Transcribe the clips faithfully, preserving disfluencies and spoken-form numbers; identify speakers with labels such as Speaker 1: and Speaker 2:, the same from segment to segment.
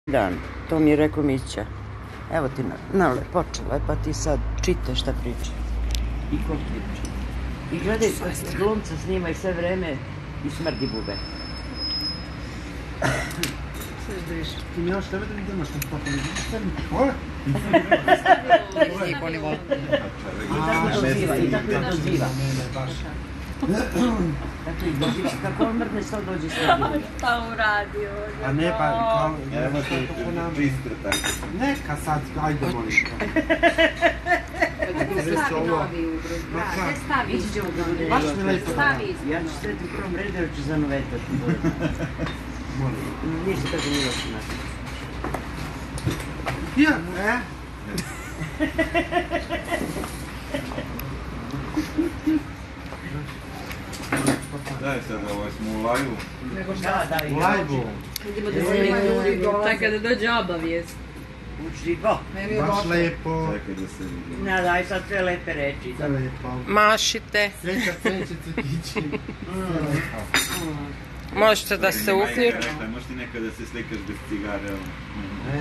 Speaker 1: Dan, to mi je rekao Mića. Evo ti, Nale, počela je, pa ti sad čite šta priča. I ko priča. I gledaj, glumca snima i sve vreme i smrdi bube.
Speaker 2: Ti mi još tebe da mi imaš na spotove. Ovo?
Speaker 1: I tako doziva, i tako doziva. Kako on mrdne što dođe s ljudi?
Speaker 3: Šta uradio?
Speaker 2: A ne, pa kao...
Speaker 4: Evo ti čistro tako.
Speaker 2: Neka sad, ajde molim.
Speaker 3: Stavi novi u drug. Ne stavi iđe u drug.
Speaker 2: Baš mi lepo.
Speaker 3: Stavi.
Speaker 1: Ja ću sreti u prvom redu jer ću zanovetati.
Speaker 2: Molim.
Speaker 1: Ništa tako nije loši nas.
Speaker 2: Ja, e?
Speaker 4: Daj sad, ovo smo u lajvu.
Speaker 3: Nego
Speaker 1: Da,
Speaker 3: šta?
Speaker 1: da, i
Speaker 2: U lajvu.
Speaker 3: Vidimo da se ima ljudi dolaze. Čekaj da dođe obavijest.
Speaker 1: Uči, bo.
Speaker 2: Baš lepo.
Speaker 4: Čekaj da se vidi.
Speaker 1: Ne, daj sad sve lepe reči.
Speaker 2: Sve lepo.
Speaker 5: Mašite,
Speaker 2: Sreća, sreće, cvetići. Sve lepo.
Speaker 5: možete da se uključi.
Speaker 4: Možeš ti nekada da se slikaš bez cigare.
Speaker 2: E,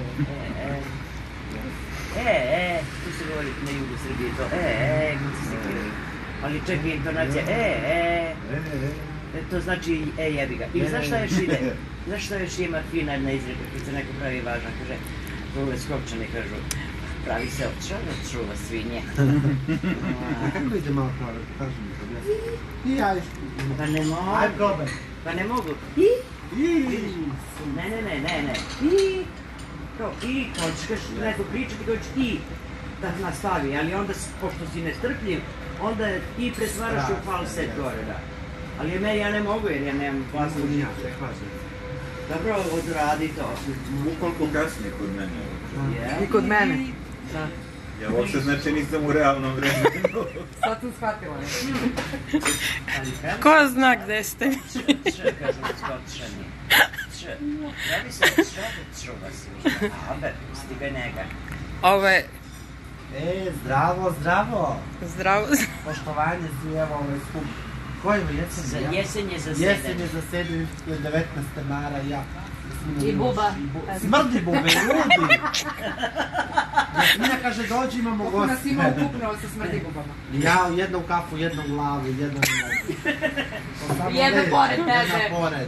Speaker 1: E, e, tu se govori na jugu Srbije to, e, e, gluci se kiraju. Ali čekaj, intonacija, e, e,
Speaker 2: e,
Speaker 1: e, to znači, e, jebi ga. I znaš šta još ide? Znaš šta još ima fina jedna izreka, kad se neko pravi važna, kaže, ove skopčane kažu, pravi se od čega čuva svinje.
Speaker 2: A kako ide malo pravo? Kaži mi to, objasni. I ja isto.
Speaker 1: Pa ne mogu,
Speaker 2: Ajde, gobe.
Speaker 1: pa ne mogu. I,
Speaker 2: I,
Speaker 1: ne, ne, ne, ne, ne, i, to, i, kao ćeš neko pričati, kao ćeš i, da nastavi, ali onda, pošto si nestrpljiv, onda i pretvaraš u falset gore, da. Ali me ja ne mogu jer ja nemam glasnu
Speaker 2: ja,
Speaker 1: žicu.
Speaker 2: ne kažem.
Speaker 1: Dobro, odradi to.
Speaker 4: Ukoliko kasnije kod mene.
Speaker 3: I kod mene. Da.
Speaker 4: Ja uopšte znači nisam u realnom vremenu.
Speaker 3: Sad sam shvatila.
Speaker 1: Ali pravi
Speaker 5: Ko zna gde ste?
Speaker 1: se č, kažu skopčani. Č, pravi se od čega čuva svinje. Aber, pusti ga njega.
Speaker 5: Ovo je
Speaker 2: E, zdravo, zdravo.
Speaker 5: zdravo.
Speaker 2: Poštovanje svi, evo ovaj skup. Koji je jesen?
Speaker 1: Za jesen je za
Speaker 2: Jesen
Speaker 1: sedem.
Speaker 2: je za sedam, devetnaeste mara, ja.
Speaker 3: I buba.
Speaker 2: Smrdi bube, ljudi! Jasmina kaže, dođi, imamo
Speaker 3: Kako nas
Speaker 2: goste.
Speaker 3: ima ukupno sa smrdi bubama?
Speaker 2: Ja, jednu kafu, jednu glavu, jednu...
Speaker 3: Jedna pored tebe.
Speaker 2: Jedna pored.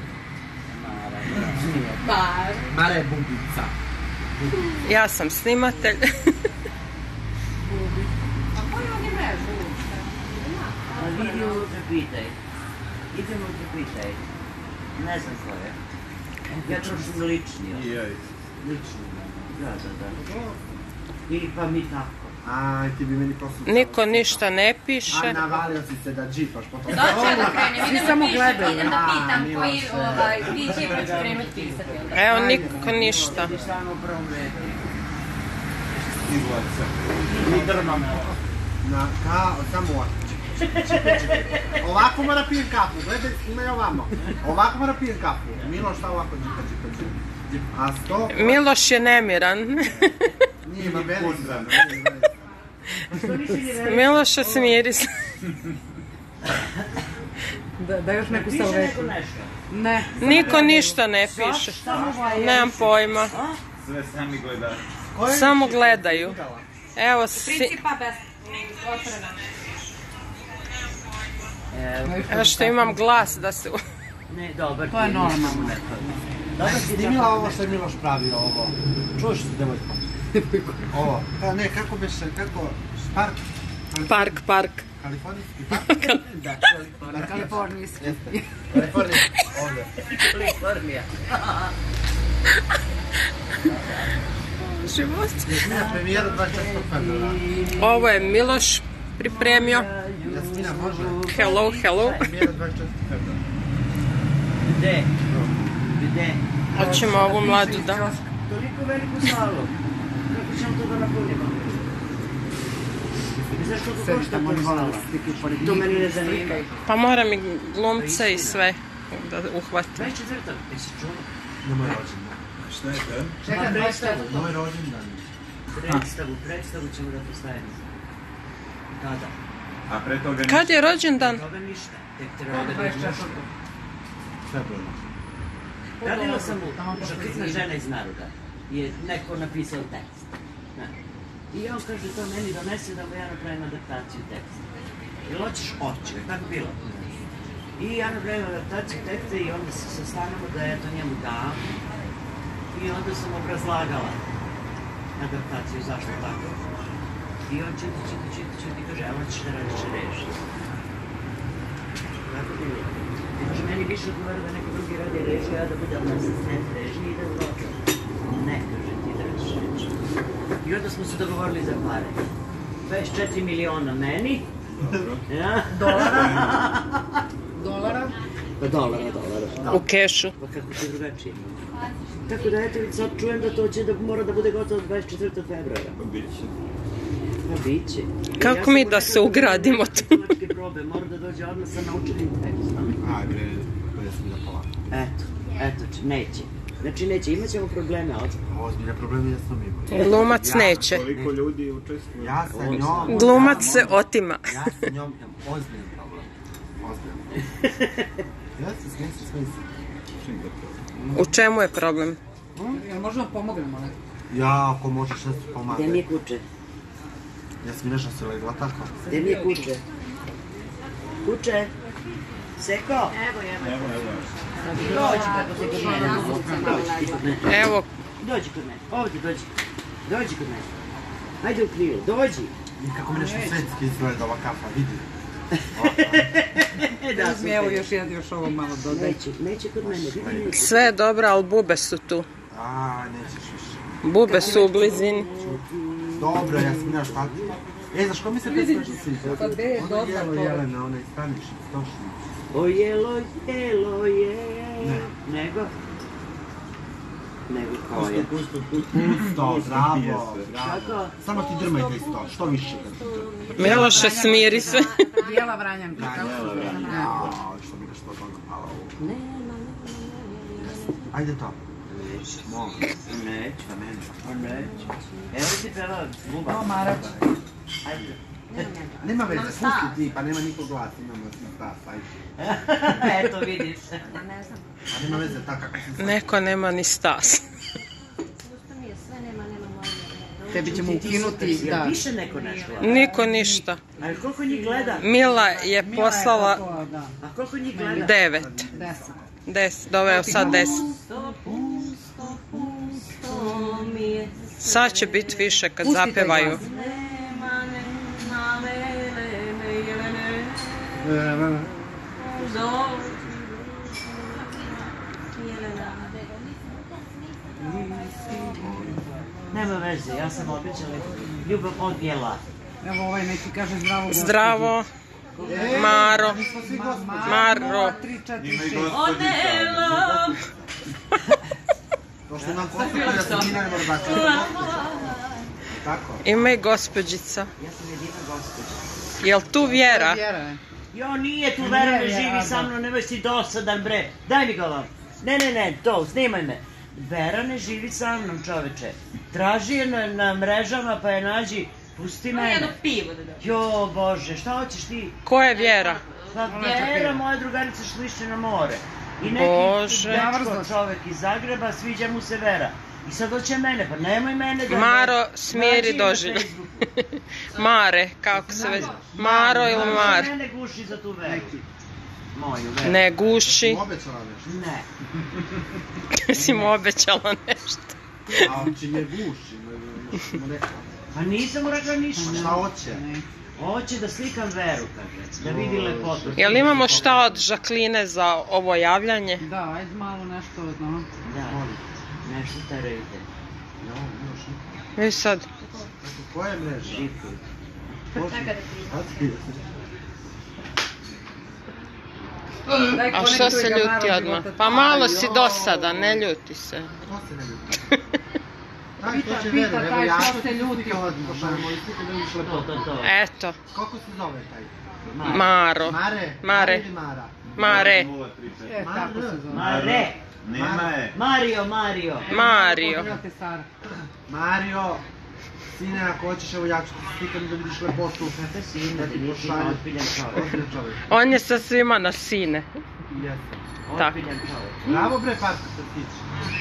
Speaker 3: Bar.
Speaker 2: Mara je bubica.
Speaker 5: Ja sam snimatelj.
Speaker 3: A koji on je mrežu uopšte?
Speaker 1: Pa vidi unutra pitaj. Idemo unutra pitaj. Ne znam koje. Ja trošim lični.
Speaker 4: I ja
Speaker 1: Lični. Da, da, da. I pa mi tako.
Speaker 2: Aj, ti bi meni poslušao.
Speaker 5: Niko ništa ne piše.
Speaker 2: A navalio si se da džipaš potom.
Speaker 3: Doći ja da krenem, idem da
Speaker 2: samo
Speaker 3: pišem,
Speaker 2: gledaju.
Speaker 3: idem da pitam
Speaker 2: A,
Speaker 3: koji,
Speaker 2: Miloše.
Speaker 3: ovaj, ti će pa ću krenuti pisati onda.
Speaker 5: Evo, niko ništa.
Speaker 1: Ti stvarno u prvom redu.
Speaker 4: izlaca.
Speaker 1: I drmam.
Speaker 2: Na, kao, samo ovako. Ovako mora pijem kafu, gledaj, snimaj ovamo. Ovako mora pijem kafu. Milo, šta ovako džipa, džipa, džipa. A sto...
Speaker 5: Miloš je nemiran.
Speaker 2: Nije mi veliki.
Speaker 1: Što nisi ni veliki?
Speaker 5: Miloše, smiri se.
Speaker 3: Da, da još neku
Speaker 1: Piše neko
Speaker 3: salvetu.
Speaker 1: nešto.
Speaker 3: Ne.
Speaker 5: Niko ništa ne piše. Nemam pojma.
Speaker 4: Sve sami gledaju.
Speaker 5: Samo gledaju. Evo, si...
Speaker 3: Principa bez otvorena.
Speaker 5: Evo što imam glas da se...
Speaker 1: Ne, dobar
Speaker 3: To je
Speaker 1: ti
Speaker 3: normalno.
Speaker 1: Dobar ti
Speaker 2: Snimila ovo što je Miloš pravio, ovo. Čuješ se, devojko? Ovo. Ka, ne, kako beše, kako... Park?
Speaker 5: Park, park.
Speaker 2: Kalifornijski park?
Speaker 1: Da,
Speaker 2: Da,
Speaker 3: Kalifornijski.
Speaker 2: Jeste. Kalifornija, ovdje.
Speaker 1: Kalifornija.
Speaker 5: Život.
Speaker 2: Jasmina, premijeru dvadeset četvrtog februara.
Speaker 5: Ovo je Miloš pripremio.
Speaker 2: Jasmina, može?
Speaker 5: Hello, hello.
Speaker 2: Premijeru dvadeset četvrtog februara.
Speaker 1: Gde? Gde?
Speaker 5: Hoćemo ovu mladu da...
Speaker 1: Toliko veliku salu. Kako ćemo to da napunimo? I zašto to košta to sala? To meni ne zanima.
Speaker 5: Pa moram i glumca i sve da uhvatim.
Speaker 1: dvadeset četvrtog Jesi čuo?
Speaker 2: Na moj rođendan.
Speaker 4: Šta je to?
Speaker 1: Čekaj, predstavu.
Speaker 2: Moj rođendan.
Speaker 1: Predstavu, predstavu ćemo da postavimo. Kada?
Speaker 4: A pre toga
Speaker 5: Kad je rođendan?
Speaker 1: Toga ništa. Tek treba da
Speaker 2: Februara.
Speaker 1: Radila sam u Žakritna žena iz naroda. Je neko napisao tekst. Da. I on kaže to meni donese da mu ja napravim adaptaciju teksta. Jel hoćeš? Hoće. Tako bilo. I ja napravim adaptaciju teksta i onda se sastanemo da ja to njemu dam. I onda sam obrazlagala adaptaciju, zašto tako. I on čita, čita, čita, čita i kaže, evo ćeš da radiš režiju. Tako bilo. I kaže, meni više odgovara da neko drugi radi režiju, ja da budem asistent režije i da uločam. Ne, kaže, ti da radiš režiju. I onda smo se dogovorili za pare. dvadeset četiri miliona meni.
Speaker 3: Dolara? Dolara?
Speaker 1: Pa dolara, dolara.
Speaker 5: U kešu.
Speaker 1: Pa kako će drugačije. Tako da eto, sad čujem da to će da mora da bude gotovo dvadeset četvrtog februara.
Speaker 4: Pa bit će.
Speaker 1: Pa bit će.
Speaker 5: Kako mi da se ugradimo tu?
Speaker 1: Probe, mora da dođe odmah sa naučenim tekstom.
Speaker 2: Aj bre, to je smilja polako.
Speaker 1: Eto, eto, neće. Znači neće, imat ćemo probleme, ali...
Speaker 2: Ozbiljne probleme ja sam imao.
Speaker 5: Glumac neće.
Speaker 4: Koliko ljudi učestvuje?
Speaker 2: Ja sa njom...
Speaker 5: Glumac se otima.
Speaker 2: Ja sa njom imam ozbiljan problem. Ozbiljan. Ja se smijem se smijem se.
Speaker 4: Čim da to?
Speaker 5: U čemu je problem?
Speaker 3: Jel možemo pomognemo, ne?
Speaker 2: Ja, ako možeš nešto
Speaker 1: Gde mi
Speaker 2: pomagati.
Speaker 1: je kuće?
Speaker 2: Ja sam nešto se legla tako.
Speaker 1: Gde mi je kuće? Kuće? Seko?
Speaker 3: Evo, evo.
Speaker 4: Evo, evo.
Speaker 1: Dođi kako se kod mene. Dođi ti kod mene.
Speaker 5: Evo,
Speaker 1: Dođi kod mene. Ovdje dođi. Dođi kod mene. Ajde u krilu, dođi.
Speaker 2: I kako mi nešto svetski izgleda ova kafa, vidi.
Speaker 1: E, da,
Speaker 3: Uzmi, evo još jedan, još ovo malo dodaj.
Speaker 1: Neće, neće kod mene, vidi neće.
Speaker 5: sve je dobro, ali bube su tu.
Speaker 2: A, nećeš više.
Speaker 5: Bube su u blizini.
Speaker 2: Dobro, ja sam znaš šta. E, znaš ko mi se te smiješ sviđa?
Speaker 3: Pa gde je
Speaker 2: Ono
Speaker 3: dobro
Speaker 2: jelo
Speaker 3: to?
Speaker 2: Jelena, onaj Stanišić, Stošić.
Speaker 1: O jelo, jelo je. Nego? Nego koja?
Speaker 4: Pusto, pusto.
Speaker 2: Pusto, bravo,
Speaker 1: Kako?
Speaker 2: bravo. Samo ti drmajte isto, što više.
Speaker 5: Miloše, smiri se.
Speaker 3: Bijela vranjanka. kako?
Speaker 2: Jao, što mi ga što toga palo ovo.
Speaker 1: Nema, nema, nema.
Speaker 2: Ajde to. Mogu.
Speaker 1: Neću, pa neću. Neću. Evo ti peva buba.
Speaker 3: No, Marać.
Speaker 1: Ajde.
Speaker 2: Nema veze, pusti ti, pa nema niko glas, imamo svi stas, ajde.
Speaker 1: Eto vidiš.
Speaker 2: A nema veze, tako kako si sad.
Speaker 5: Neko nema ni stas.
Speaker 3: Tebi ćemo
Speaker 1: Ti- ti
Speaker 3: ukinuti,
Speaker 1: super, jel
Speaker 3: da.
Speaker 1: piše neko nešto?
Speaker 5: Niko ništa.
Speaker 1: A koliko njih gleda?
Speaker 5: Mila je poslala
Speaker 3: To, da.
Speaker 1: A koliko njih gleda?
Speaker 5: devet.
Speaker 3: Deset.
Speaker 5: Deset, doveo sad deset.
Speaker 1: Pusto, pusto mi je.
Speaker 5: Sad će biti više kad
Speaker 3: Pustite
Speaker 5: zapevaju.
Speaker 3: glas.
Speaker 1: Nema, nema, lele, me, jelene. Uzo. Jelena. Nema veze, ja sam obećala. Ljubav odjela.
Speaker 3: Evo ovaj neki kaže zdravo. gospođo.
Speaker 5: Zdravo, Maro. Maro.
Speaker 3: tri, četiri,
Speaker 4: Ima i
Speaker 3: šest.
Speaker 4: gospođica.
Speaker 2: To što nam postupa da se mi najmor bače. Tako.
Speaker 5: Ima i gospođica.
Speaker 1: Ja sam jedina gospođa.
Speaker 5: Jel tu Vjera?
Speaker 3: Vjera je.
Speaker 1: Jo, nije tu, Vera ne
Speaker 3: Nije,
Speaker 1: živi
Speaker 3: a,
Speaker 1: sa
Speaker 3: da.
Speaker 1: mnom, nemoj si dosadan, bre. Daj mi ga vam. Ne, ne, ne, to, snimaj me. Vera ne živi sa mnom, čoveče. Traži je na, na mrežama, pa je nađi. Pusti mene.
Speaker 3: pivo da dođe.
Speaker 1: Jo, Bože, šta hoćeš ti?
Speaker 5: Ko je Vjera?
Speaker 1: Pa Vera, moja drugarica što išće na more. I
Speaker 5: Bože.
Speaker 1: dečko čovek iz Zagreba, sviđa mu se Vera. I sad hoće mene, pa nemoj mene da...
Speaker 5: Maro, smiri
Speaker 1: Nađi je na
Speaker 5: doživljaj.
Speaker 1: Facebooku.
Speaker 5: Mare, kako se već... Maro ili Mar?
Speaker 1: Mene guši za tu Veru. Moju Veru.
Speaker 5: Ne guši.
Speaker 2: Obećala nešto.
Speaker 1: Ne.
Speaker 5: Si mu obećala nešto.
Speaker 2: A on će me guši, mu rekao.
Speaker 1: Pa nisam mu rekla ništa.
Speaker 2: Šta hoće?
Speaker 1: Hoće da slikam Veru, kaže. Da vidi lepotu.
Speaker 5: Jel imamo šta od Žakline za ovo javljanje?
Speaker 3: Da, ajde malo nešto od no.
Speaker 1: Da, nešto terajte.
Speaker 2: Jo, još niko.
Speaker 5: Vi sad.
Speaker 2: Koja je mreža?
Speaker 1: Žipu.
Speaker 5: A što se ljuti odmah? Pa malo si dosadan, ne ljuti se.
Speaker 2: Ko se ne ljuti? Taj,
Speaker 3: Pita,
Speaker 2: to će
Speaker 3: pita
Speaker 2: veru, evo
Speaker 3: taj
Speaker 2: ja
Speaker 3: što
Speaker 2: ću
Speaker 3: se
Speaker 2: ti
Speaker 3: ljuti
Speaker 2: slike
Speaker 3: odmah.
Speaker 2: pošaljemo i slike da vidiš lepotu.
Speaker 1: To, to.
Speaker 5: Eto,
Speaker 2: Kako se zove taj?
Speaker 5: Maro.
Speaker 2: Mare?
Speaker 5: Mare.
Speaker 2: ili Mara?
Speaker 5: Mare.
Speaker 4: nula tri četiri.
Speaker 3: E, tako se zove.
Speaker 1: Mare.
Speaker 4: Nema je.
Speaker 1: Mario, Mario.
Speaker 5: Mario.
Speaker 3: Pozdravite Sara.
Speaker 2: Mario. Sine, ako hoćeš, evo ja ću ti slikam da vidiš lepotu.
Speaker 1: Kakav sin, da
Speaker 2: ti
Speaker 1: nisi
Speaker 2: pošaljem.
Speaker 1: ozbiljan čovjek.
Speaker 2: Ozbiljan čovjek.
Speaker 5: On je sa svima na sine.
Speaker 2: Jesam.
Speaker 5: Tako.
Speaker 1: Ozbiljan čovjek.
Speaker 2: Bravo bre, Parko, što tiče.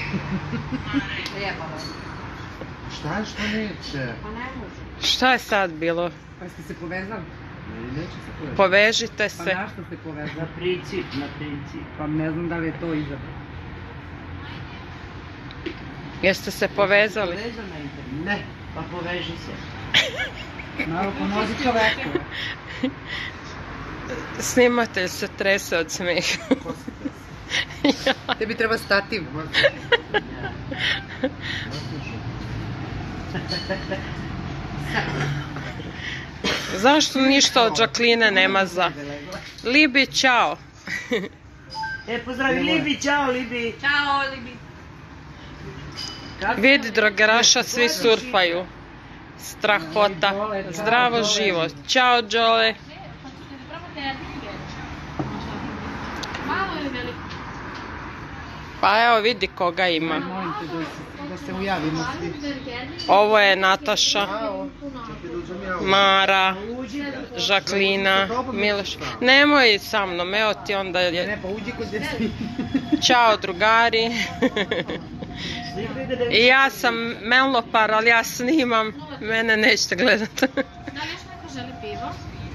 Speaker 2: Šta je što neće?
Speaker 3: Pa ne može.
Speaker 5: Šta je sad bilo?
Speaker 6: Pa ste se povezali?
Speaker 2: Ne, neće se poveći.
Speaker 5: Povežite
Speaker 6: Pa
Speaker 5: se.
Speaker 6: na što ste povezali?
Speaker 1: Na princip, na princip.
Speaker 6: Pa ne znam da li je to izabra.
Speaker 5: Jeste se povezali?
Speaker 1: Povezan na internet.
Speaker 2: Ne.
Speaker 1: Pa poveži se.
Speaker 6: Malo pomozi čoveku.
Speaker 5: Snimatelj se trese od smijeha.
Speaker 6: Tebi treba stativ.
Speaker 5: Zašto ništa od Jacqueline nema za? Libi, čao.
Speaker 1: E, pozdravi Libi, čao Libi.
Speaker 3: Ćao, Libi.
Speaker 5: Vidi drogeraša, svi surfaju. Strahota. Zdravo živo. Ćao, Đole.
Speaker 3: Malo ili veliko?
Speaker 5: Pa evo vidi koga ima.
Speaker 6: Molim te da se, da se ujavimo svi.
Speaker 5: Ovo je Nataša, Mara,
Speaker 1: Uđi,
Speaker 5: Jacqueline, Miloš. Nemoj sa mnom, evo ti onda
Speaker 6: Ne,
Speaker 5: je...
Speaker 6: pa uđi kod desi.
Speaker 5: Ćao drugari.
Speaker 1: slikaj ga da
Speaker 5: I ja sam Melopar, ali ja snimam. Mene nećete gledati.
Speaker 3: Da li još neko želi pivo?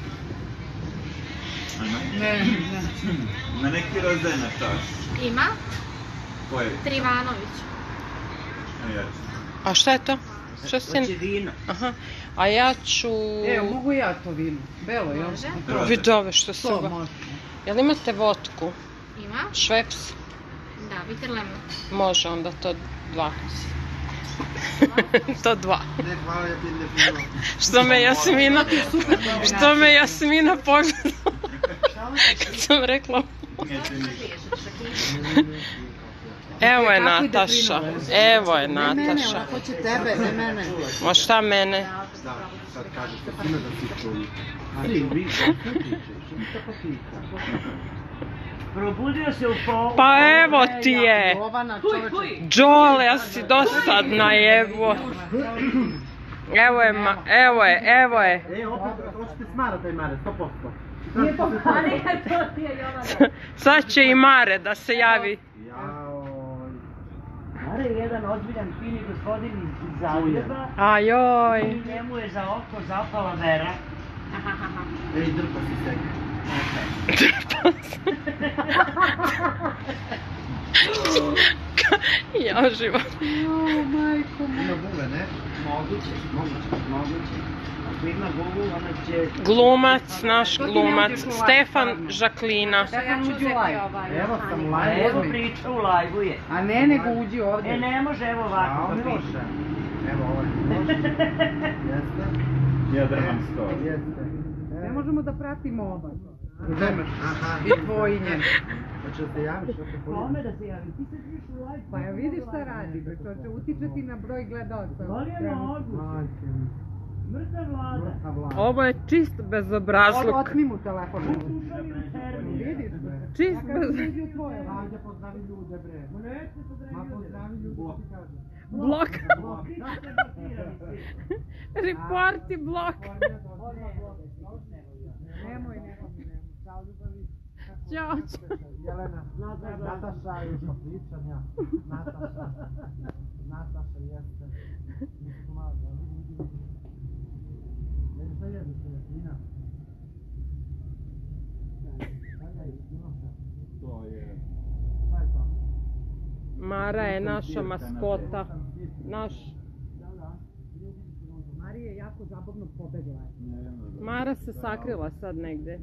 Speaker 6: Ne, ne.
Speaker 4: Na neki roze na čaš.
Speaker 3: Ima.
Speaker 4: Koji?
Speaker 3: Trivanović.
Speaker 4: A ja ću.
Speaker 5: A šta je to? Šta si...
Speaker 1: hoće vino.
Speaker 5: Aha. A ja ću...
Speaker 6: Evo, mogu ja to vino. Belo, jel?
Speaker 3: Može.
Speaker 6: To,
Speaker 5: Vidi ove što su...
Speaker 6: to može.
Speaker 5: Jel imate vodku?
Speaker 3: Ima.
Speaker 5: Šveps?
Speaker 3: Da, bitter lemon.
Speaker 5: Može onda to dva. To dva.
Speaker 2: Ne, hvala, ja ti ne fino.
Speaker 5: Što me Jasmina... Što me Jasmina pogledala. Kad sam rekla...
Speaker 4: Neće ništa.
Speaker 5: Evo je
Speaker 6: Kako ide
Speaker 5: Nataša.
Speaker 6: plinovo?
Speaker 5: Evo je
Speaker 6: Ne mene,
Speaker 5: Nataša.
Speaker 6: ona hoće tebe, ne mene.
Speaker 5: Ma šta mene?
Speaker 2: Da, sad kažete, fino da ti čuju. A ti, vi, što pričaš? Što pa pita?
Speaker 1: Probudio se u pol.
Speaker 5: Pa evo ti je.
Speaker 6: Jovana, čoveče.
Speaker 5: Đole, ja si dosadna, evo. Evo je, ma, evo je, evo je.
Speaker 2: E, opet, hoćete smara taj Mare, sto posto.
Speaker 6: Nije to pali.
Speaker 5: Sad će i Mare da se javi.
Speaker 2: Jaoj.
Speaker 1: Mare je jedan ozbiljan fini gospodin iz Zagreba.
Speaker 5: Ajoj.
Speaker 1: I njemu je za oko zapala Vera.
Speaker 2: Ej, drpa si se.
Speaker 5: Ja živo.
Speaker 6: O, majko moja.
Speaker 2: Ima bube, ne?
Speaker 1: Moguće, moguće, moguće. Ako ima Google, ona će...
Speaker 5: Glumac, naš glumac. Stefan Jacqueline.
Speaker 6: Stefan uđi u live.
Speaker 2: Evo sam u
Speaker 1: A
Speaker 2: live.
Speaker 1: evo priča u live-u je.
Speaker 6: A ne, nego uđi ovdje.
Speaker 1: E, ne može, evo
Speaker 2: A,
Speaker 1: ovako
Speaker 2: on
Speaker 1: pa
Speaker 2: može.
Speaker 1: piše.
Speaker 2: Evo ovaj. Može. Jeste?
Speaker 4: Ja drmam sto.
Speaker 2: Jeste.
Speaker 6: Ne možemo da pratimo oba.
Speaker 2: Aha.
Speaker 6: I tvoj i njen.
Speaker 2: Hoće da se javiš, što se pojavim?
Speaker 1: Kome da se javi? Ti se piš u live.
Speaker 6: Pa ja vidiš šta radi, bre, to će utičati na broj gledalca.
Speaker 1: Da li je moguće?
Speaker 2: Majke mi.
Speaker 1: Mrtva vlada.
Speaker 2: Mrtva vlada.
Speaker 5: Ovo je čist bezobrazluk.
Speaker 6: Otmi mu telefon.
Speaker 1: Slušali u termin.
Speaker 6: Vidiš, bre.
Speaker 5: Čist
Speaker 6: Ja
Speaker 5: bez...
Speaker 6: kažem, iđi u tvoje.
Speaker 2: Ajde, pozdravi ljude, bre.
Speaker 1: Ma neće se
Speaker 2: Ma
Speaker 1: dragi ljudi.
Speaker 2: pozdravi ljude, ti kažem.
Speaker 5: Blok.
Speaker 1: Vi ste blokirani svi.
Speaker 5: Reporti blok.
Speaker 6: Nemoj, nemoj, nemoj. Čao, ljubavi.
Speaker 5: Ćao.
Speaker 2: Jelena, Nataša, još pričam ja. Nataša, Nataša jeste. Nisam malo, vidi, vidi, vidi. Ne šta jedi se, Jesmina? Šta je, Jesmina?
Speaker 4: To je...
Speaker 2: Šta je to?
Speaker 5: Mara je naša maskota. Naš...
Speaker 6: Marija je jako zabavno pobegla.
Speaker 5: Mara se sakrila sad negde.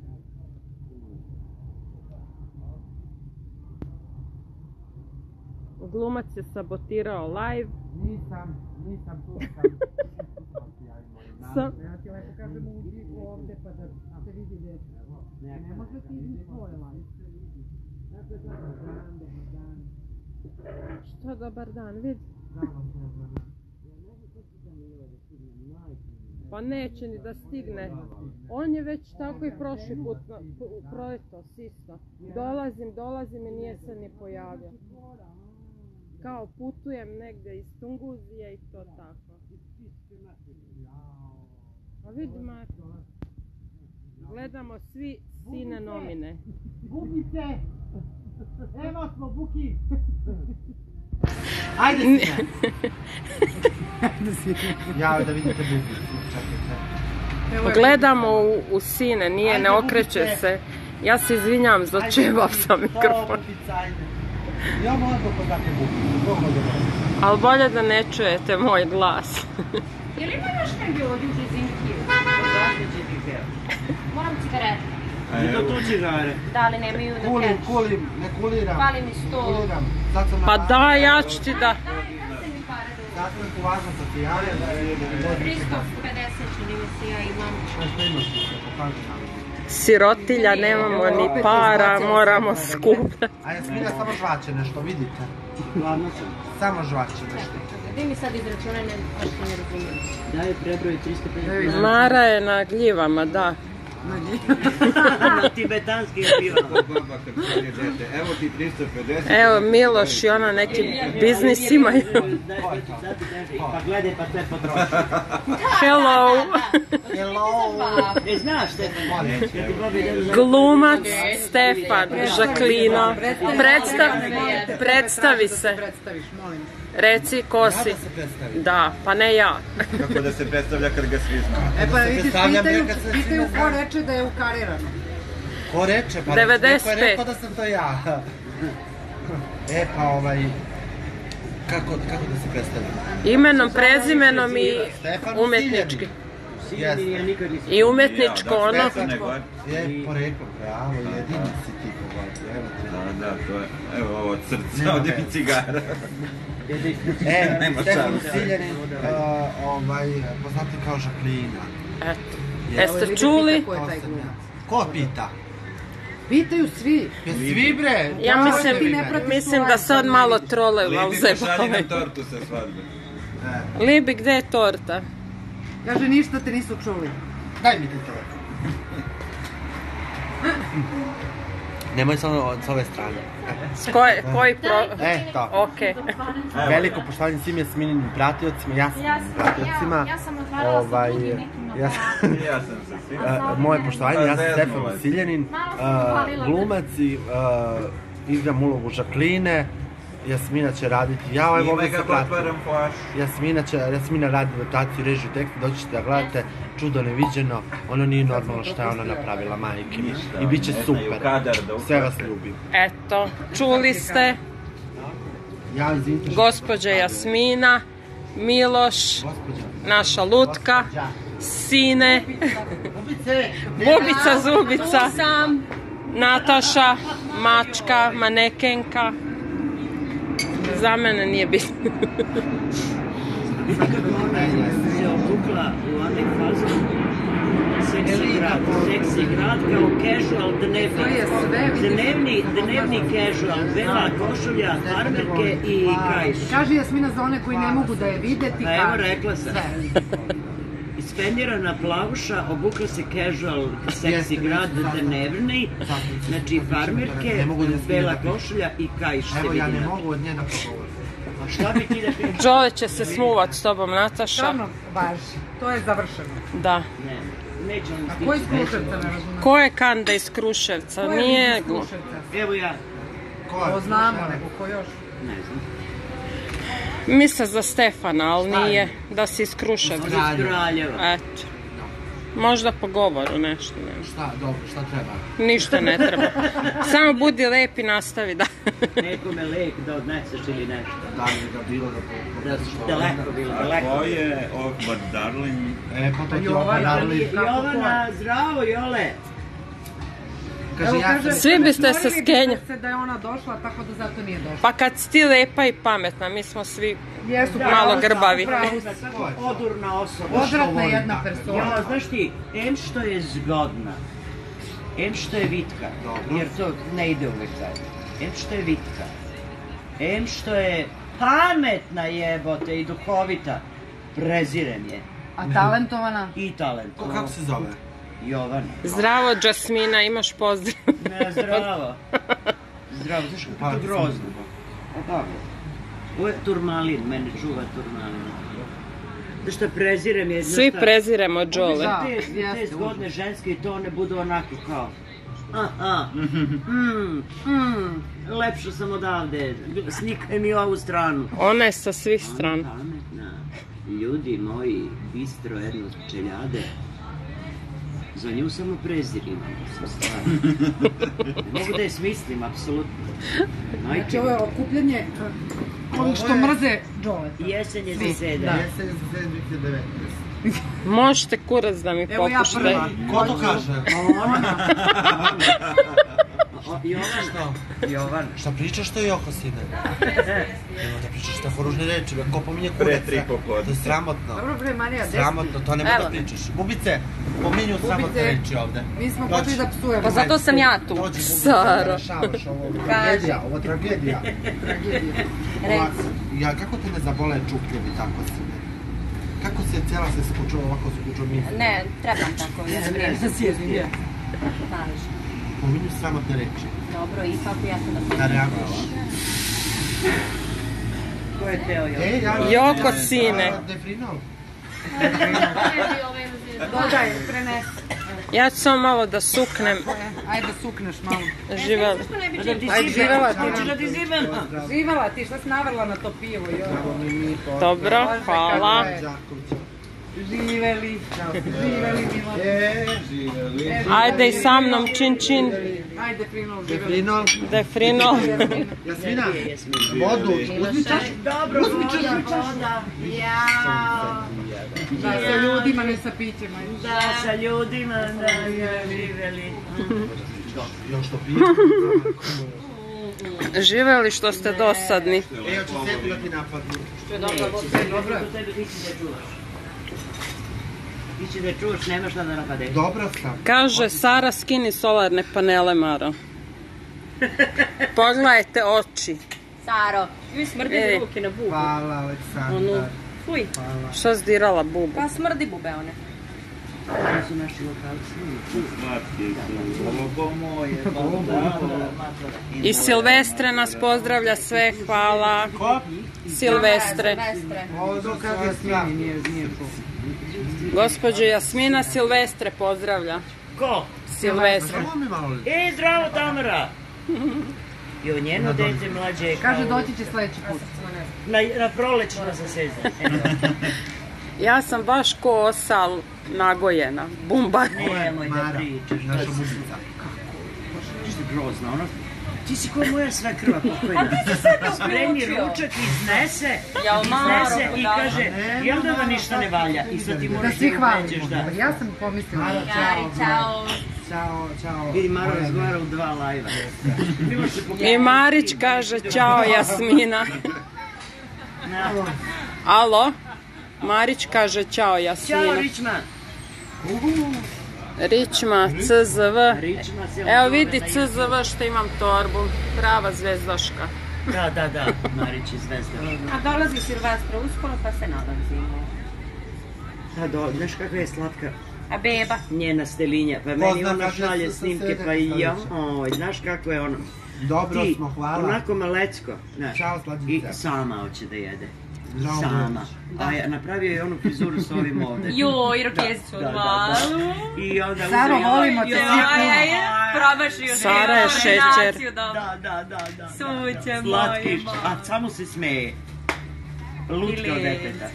Speaker 5: Glumac je sabotirao live.
Speaker 2: Nisam, nisam tu sam.
Speaker 5: Sam...
Speaker 6: Ja ti lepo kažem uđi ovdje pa da se vidi gdje. Ne može ti ići svoje live.
Speaker 5: Što dobar dan, vidi. Pa neće ni da stigne. On je već tako i prošli put proleto, isto. Dolazim, dolazim i nije se ni pojavio. kao putujem negdje iz Tunguzije i to tako. Pa vidi Marko, gledamo svi Sine nomine.
Speaker 2: Bukice! Evo smo, Buki! Ajde Sine! Ja, da vidite Bukicu, čekajte.
Speaker 5: Gledamo u, u Sine, nije, ne okreće se. Ja se izvinjam za čevap sa mikrofon.
Speaker 2: Ja moram pokazati Bukicu,
Speaker 5: ali bolje da ne čujete moj glas.
Speaker 3: Je li ima još negdje ovdje u Žizinkiju?
Speaker 1: Odakle će ti peo?
Speaker 3: Moram cigarete.
Speaker 1: Je to tu cigare?
Speaker 3: Da, ali nemaju na
Speaker 2: Kulim,
Speaker 3: keč.
Speaker 2: kulim, ne kuliram.
Speaker 3: Fali mi sto.
Speaker 2: Kuliram. Sad sam
Speaker 5: Pa
Speaker 2: na-
Speaker 5: da, ja ću ti da...
Speaker 3: Daj, dajte mi pare da
Speaker 2: Sad sam uvažan sa ti javlja da je...
Speaker 3: tristo pedeset čini mi se ja imam.
Speaker 2: Šta što imaš ti se, pokaži nam.
Speaker 5: Sirotilja, nemamo ni para, moramo skupljati.
Speaker 2: A Jasmina samo žvaće nešto, vidite?
Speaker 1: Glavno sam.
Speaker 2: Samo žvaće nešto.
Speaker 3: Vi mi sad izračunaj, ne, baš ne razumijem.
Speaker 1: Daj prebroj tristo pedeset.
Speaker 5: Mara je na gljivama, da.
Speaker 1: Na tibetanskim pivama.
Speaker 4: Baba kad šalje dete, evo ti tristo pedeset.
Speaker 5: Evo, Miloš i ona neki biznis imaju.
Speaker 1: Pa gledaj pa sve potroši.
Speaker 5: Hello!
Speaker 2: Hello!
Speaker 1: E, znaš Stefan, kad ti Bobi ide za...
Speaker 5: Glumac Stefan, Žaklina. Predstav, predstavi se.
Speaker 6: Predstaviš, molim.
Speaker 5: Reci ko si.
Speaker 2: Da se predstavi.
Speaker 5: Da, pa ne ja.
Speaker 4: Kako da se predstavlja kad ga svi znaju.
Speaker 6: E pa vidiš,
Speaker 2: predstavljam
Speaker 6: pitaju,
Speaker 2: neka se
Speaker 6: pitaju
Speaker 2: svima
Speaker 6: ko
Speaker 2: zna.
Speaker 6: reče da je ukarirano.
Speaker 2: Ko reče? Pa
Speaker 5: devedeset
Speaker 2: neko je rekao da sam to ja. E pa ovaj... Kako, kako da se predstavim?
Speaker 5: Imenom, prezimenom i
Speaker 2: Stefan
Speaker 5: umetnički.
Speaker 1: Siljeni ja nikad nisam.
Speaker 5: I umetničko ono.
Speaker 2: Je, porekao, pravo, jedini si ti pogodio, evo ti.
Speaker 4: Da, da, to je, evo ovo od srca, ovdje mi cigara.
Speaker 2: E,
Speaker 4: Nema
Speaker 2: Stefan
Speaker 4: šanse.
Speaker 2: Siljanin, ovaj, poznati kao Žaklina.
Speaker 5: Eto.
Speaker 2: Je.
Speaker 5: Jeste čuli?
Speaker 6: Ko je taj glumac?
Speaker 2: Ko pita?
Speaker 6: Pitaju svi.
Speaker 2: Je svi bre?
Speaker 5: Ja
Speaker 2: Da,
Speaker 5: mislim,
Speaker 2: ti ne pratiš
Speaker 5: mislim da sad malo trole vam
Speaker 4: Libi pošalji
Speaker 5: zebavaju.
Speaker 4: nam tortu sa svadbe.
Speaker 2: E,
Speaker 5: Libi, gde je torta?
Speaker 6: Kaže, ništa te nisu čuli.
Speaker 2: Daj mi ti to. Nemoj samo s ove strane.
Speaker 5: S koje, koji pro...
Speaker 2: E, to.
Speaker 5: Okej.
Speaker 2: Veliko poštovanje svim Jasmininim pratiocima, Jasmininim pratiocima.
Speaker 3: Ja sam otvarala
Speaker 2: Ovaj,
Speaker 3: sa drugim nekim
Speaker 2: ja,
Speaker 4: Ja sam se svi.
Speaker 2: Uh, moje poštovanje, ja sam Stefan Vasiljanin,
Speaker 3: Malo sam
Speaker 2: uh, glumac i uh, igram ulogu Žakline. Jasmina će raditi, ja evo
Speaker 4: Ime
Speaker 2: ovdje se
Speaker 4: kako
Speaker 2: pratim.
Speaker 4: otvaram flaš.
Speaker 2: Jasmina će, Jasmina radi adaptaciju, režiju, tekst, doći ćete da gledate Čudo neviđeno, ono nije normalno što je ona napravila, majke mi.
Speaker 4: Ništa,
Speaker 2: I bit će
Speaker 4: ne znaju
Speaker 2: super,
Speaker 4: kadar da
Speaker 2: sve vas
Speaker 4: uhvate.
Speaker 2: ljubim.
Speaker 5: Eto, čuli ste,
Speaker 2: Ja izvinite što-
Speaker 5: gospođa Jasmina, Miloš,
Speaker 2: Gospođa.
Speaker 5: naša Lutka,
Speaker 2: Gospođa.
Speaker 5: Sine,
Speaker 2: Bubice!
Speaker 5: Bubica Zubica, Nataša, mačka, manekenka. Za mene nije bitno.
Speaker 1: Ona se obukla u onaj fazon. Seksi grad, seksi grad kao casual dnevni.
Speaker 6: To je sve, vidiš.
Speaker 1: Dnevni, dnevni casual, bela košulja, farmerke i kajš.
Speaker 6: Kaže Jasmina za one koji ne mogu da je vide, ti
Speaker 1: Pa evo
Speaker 6: kaže.
Speaker 1: rekla sam. Ispendirana plavuša, obukla se casual, seksi
Speaker 2: Jeste,
Speaker 1: grad,
Speaker 2: jeste.
Speaker 1: dnevni. Znači farmerke,
Speaker 2: Ne mogu da
Speaker 1: bela
Speaker 2: snimate.
Speaker 1: košulja i kajš se
Speaker 2: Evo
Speaker 1: vidi
Speaker 2: ja ne
Speaker 1: na-
Speaker 2: mogu od nje da pogovorim.
Speaker 1: A šta bi ti da kažeš?
Speaker 5: Đole će se smuvat s tobom, Nataša.
Speaker 6: Stvarno, važi. To je završeno.
Speaker 5: Da.
Speaker 1: Ne, nećemo
Speaker 6: A
Speaker 1: stići.
Speaker 6: ko iz Kruševca ne razumem?
Speaker 5: Ko je Kanda iz Kruševca?
Speaker 6: Ko je
Speaker 5: Nije...
Speaker 6: iz Kruševca?
Speaker 1: Evo ja,
Speaker 2: Ko je?
Speaker 6: To znamo, nego ko još?
Speaker 1: ne znam.
Speaker 5: Misle za Stefana, ali nije da si iz Kruševca.
Speaker 2: Kraljeva.
Speaker 1: Kraljeva.
Speaker 5: Eto. Možda po govoru nešto, ne znam.
Speaker 2: Šta, dobro, šta treba?
Speaker 5: Ništa ne treba. Samo budi lep i nastavi da...
Speaker 1: Nekome lek da odneseš ili nešto.
Speaker 2: Da li ga bilo da po...
Speaker 1: Da su daleko bilo, daleko.
Speaker 4: Ko je oh but darling?
Speaker 2: E, pa to ti
Speaker 6: Jovana,
Speaker 2: opet naravno.
Speaker 1: Jovana, zdravo Jole!
Speaker 2: Kaže,
Speaker 6: Evo,
Speaker 2: ja
Speaker 6: kaže,
Speaker 2: sam...
Speaker 5: Svi biste se
Speaker 6: stvorili
Speaker 5: skenja.
Speaker 6: se da je ona došla, tako da zato nije došla.
Speaker 5: Pa kad si ti lepa i pametna, mi smo svi
Speaker 6: Jesu,
Speaker 5: malo grbavi.
Speaker 6: pravo.
Speaker 1: Tako odurna osoba.
Speaker 6: Odvratna jedna persona.
Speaker 1: Ja, znaš ti, em što je zgodna, em što je vitka,
Speaker 2: Dobro.
Speaker 1: jer to ne ide uvek zajedno. Em što je vitka, em što je pametna jebote i duhovita, prezirem je.
Speaker 6: A talentovana?
Speaker 1: I talent.
Speaker 2: Ko, kako se zove?
Speaker 1: Jovana.
Speaker 5: Zdravo, Jasmina, imaš pozdrav.
Speaker 1: Ne, zdravo. Zdravo, znaš kako je to grozno. A dobro. Ovo je turmalin, mene čuva turmalin. Znaš šta prezirem je...
Speaker 5: Svi preziremo Đole.
Speaker 1: Te zgodne ženske i to one budu onako kao... Aha, mm, mm, lepša sam odavde, slikaj mi ovu stranu.
Speaker 5: Ona je sa svih strana.
Speaker 1: Pametna. Ljudi moji, bistro jedno čeljade. Za nju samo prezir imam, sam stvarno. Ne mogu da je smislim, apsolutno.
Speaker 6: Znači ovo je okupljanje ovih što mrze Đole.
Speaker 1: Jesen je za sedam.
Speaker 2: Jesen je za sedam dve hiljade devetnaeste.
Speaker 5: Možete kurac da mi
Speaker 6: Evo ja
Speaker 5: popušte.
Speaker 6: prva.
Speaker 2: Ko to kaže?
Speaker 1: Jovan. Jovan.
Speaker 2: Šta pričaš to Joko, sine? Evo da pričaš tako ružne reči, ko pominje
Speaker 4: Pre tri
Speaker 2: kureca.
Speaker 4: popodne.
Speaker 2: To je sramotno.
Speaker 6: Dobro bre Marija, desi.
Speaker 2: Sramotno, to ne da pričaš. Bubice, pominju sramotne reči ovde.
Speaker 6: Mi smo počeli da psujemo.
Speaker 3: Pa zato sam ja tu.
Speaker 2: Dođi, Bubice,
Speaker 5: Sara.
Speaker 2: da rešavaš ovo. Tragedija, ovo tragedija.
Speaker 6: Tragedija.
Speaker 2: Ovako, ja, kako te ne zabole čupljubi tako, sine? Kako se cijela se skučava ovako skučao misli?
Speaker 3: Ne, trebam tako.
Speaker 6: Ja sam ja sam sjezim, ja.
Speaker 3: Znaš.
Speaker 2: Pominju sramotne reči.
Speaker 3: Dobro, i kako ja sam da
Speaker 2: Da reaguješ.
Speaker 1: Ko je teo Jovan?
Speaker 2: E, ja...
Speaker 5: Joko, sine.
Speaker 2: Defrinol.
Speaker 6: Dodaj, prenesi.
Speaker 5: Ja ću samo malo da suknem.
Speaker 6: Ajde sukneš malo.
Speaker 5: Živeli.
Speaker 6: Ajde, živela ti.
Speaker 1: Hoćeš da ti zimem?
Speaker 6: Živela ti, šta si navrla na to pivo? joj.
Speaker 5: Dobro, hvala.
Speaker 6: Živeli, živeli Milo.
Speaker 2: E, živeli.
Speaker 5: Ajde i sa mnom, čin čin.
Speaker 6: Ajde, Frinol, živeli.
Speaker 2: Defrinol.
Speaker 5: Defrinol.
Speaker 2: Jasmina, vodu. Uzmi čašu.
Speaker 1: Dobro, voda, voda. Jao.
Speaker 6: Da, sa ljudima, ne sa pićima.
Speaker 1: Da, sa ljudima, da, živeli.
Speaker 2: Još to pije.
Speaker 5: Živeli što ste dosadni.
Speaker 2: E, hoće sebi da ti napadnu.
Speaker 1: Dobro, kod tebe ti će da čuvaš. Ti će da čuvaš, nemaš šta da napadeš.
Speaker 2: Dobro sam.
Speaker 5: Kaže Sara, skini solarne panele, Maro. Pogledajte oči.
Speaker 3: Saro, vi smrdi
Speaker 5: Ej.
Speaker 3: ruke na bubu.
Speaker 2: Hvala, Aleksandar.
Speaker 3: Fuj,
Speaker 5: Šta zdirala bubu?
Speaker 3: pa smrdi bube one.
Speaker 1: To su naši lokalci.
Speaker 4: Slatki su, ovo moje,
Speaker 5: I Silvestre nas pozdravlja sve, hvala.
Speaker 2: Ko?
Speaker 5: Silvestre.
Speaker 3: Silvestre.
Speaker 2: Ovo dokaz je sla.
Speaker 6: Nije, nije to.
Speaker 5: Gospođo Jasmina Silvestre pozdravlja.
Speaker 1: Ko?
Speaker 5: Silvestre.
Speaker 2: Samo mi malo li?
Speaker 1: E, zdravo Tamara! Jo, njeno dete mlađe je kao...
Speaker 6: Kaže, doći će sledeći put.
Speaker 1: Na, na prolećno za sezon.
Speaker 5: Ja sam baš ko osal nagojena. Bumbar.
Speaker 1: Nemoj da
Speaker 2: Mara,
Speaker 1: pričaš.
Speaker 2: naša bubica.
Speaker 1: Što je grozno, ono... Ti si ko moja svekrva pokojna. Spremi ručak, iznese,
Speaker 3: Jao, Maro,
Speaker 1: iznese i
Speaker 3: da.
Speaker 1: kaže, jel da da ništa ne valja? I sad ti
Speaker 6: Da
Speaker 1: moraš
Speaker 6: svi
Speaker 1: da
Speaker 6: hvalimo.
Speaker 1: uveđeš, da.
Speaker 6: Ja sam pomislila.
Speaker 2: Mara,
Speaker 3: Jari,
Speaker 2: čao.
Speaker 3: čao.
Speaker 2: Čao, čao.
Speaker 1: Vidi, Maro razgovara u dva lajva.
Speaker 5: I Marić kaže ćao Jasmina. Alo? Marić kaže ćao
Speaker 1: Ćao,
Speaker 5: Jasmina.
Speaker 1: Ričma.
Speaker 5: Ričma, C Z V.
Speaker 1: Ričma se
Speaker 5: Evo
Speaker 1: odove
Speaker 5: vidi
Speaker 1: na
Speaker 5: C Z V što imam torbu. Prava zvezdaška.
Speaker 1: Da, da, da, Marić je zvezda.
Speaker 3: A dolazi Silvestra uskoro pa se nalazimo.
Speaker 1: Da, do, znaš kakva je slatka
Speaker 3: A beba?
Speaker 1: njena stelinja, pa meni
Speaker 2: Pozna
Speaker 1: ona
Speaker 2: kako
Speaker 1: šalje
Speaker 2: se
Speaker 1: snimke,
Speaker 2: sede.
Speaker 1: pa i ja, oj, znaš kako je ono,
Speaker 2: Dobro
Speaker 1: ti,
Speaker 2: smo, hvala.
Speaker 1: onako malecko, znaš,
Speaker 2: Ćao,
Speaker 1: i
Speaker 2: slađice.
Speaker 1: sama hoće da jede,
Speaker 2: Žao
Speaker 1: sama,
Speaker 2: da.
Speaker 1: a ja napravio je onu frizuru s ovim ovde.
Speaker 3: Joj, rokesicu
Speaker 1: Da, da,
Speaker 3: odmah.
Speaker 1: da. I onda
Speaker 6: Saro,
Speaker 1: uzeo-
Speaker 6: volimo te svi puno.
Speaker 3: Promašio
Speaker 5: Sara je šećer.
Speaker 1: Da, da, da, da.
Speaker 3: Suće
Speaker 1: Slatkiš,
Speaker 3: moje,
Speaker 1: a samo se smeje. Lutka od deteta.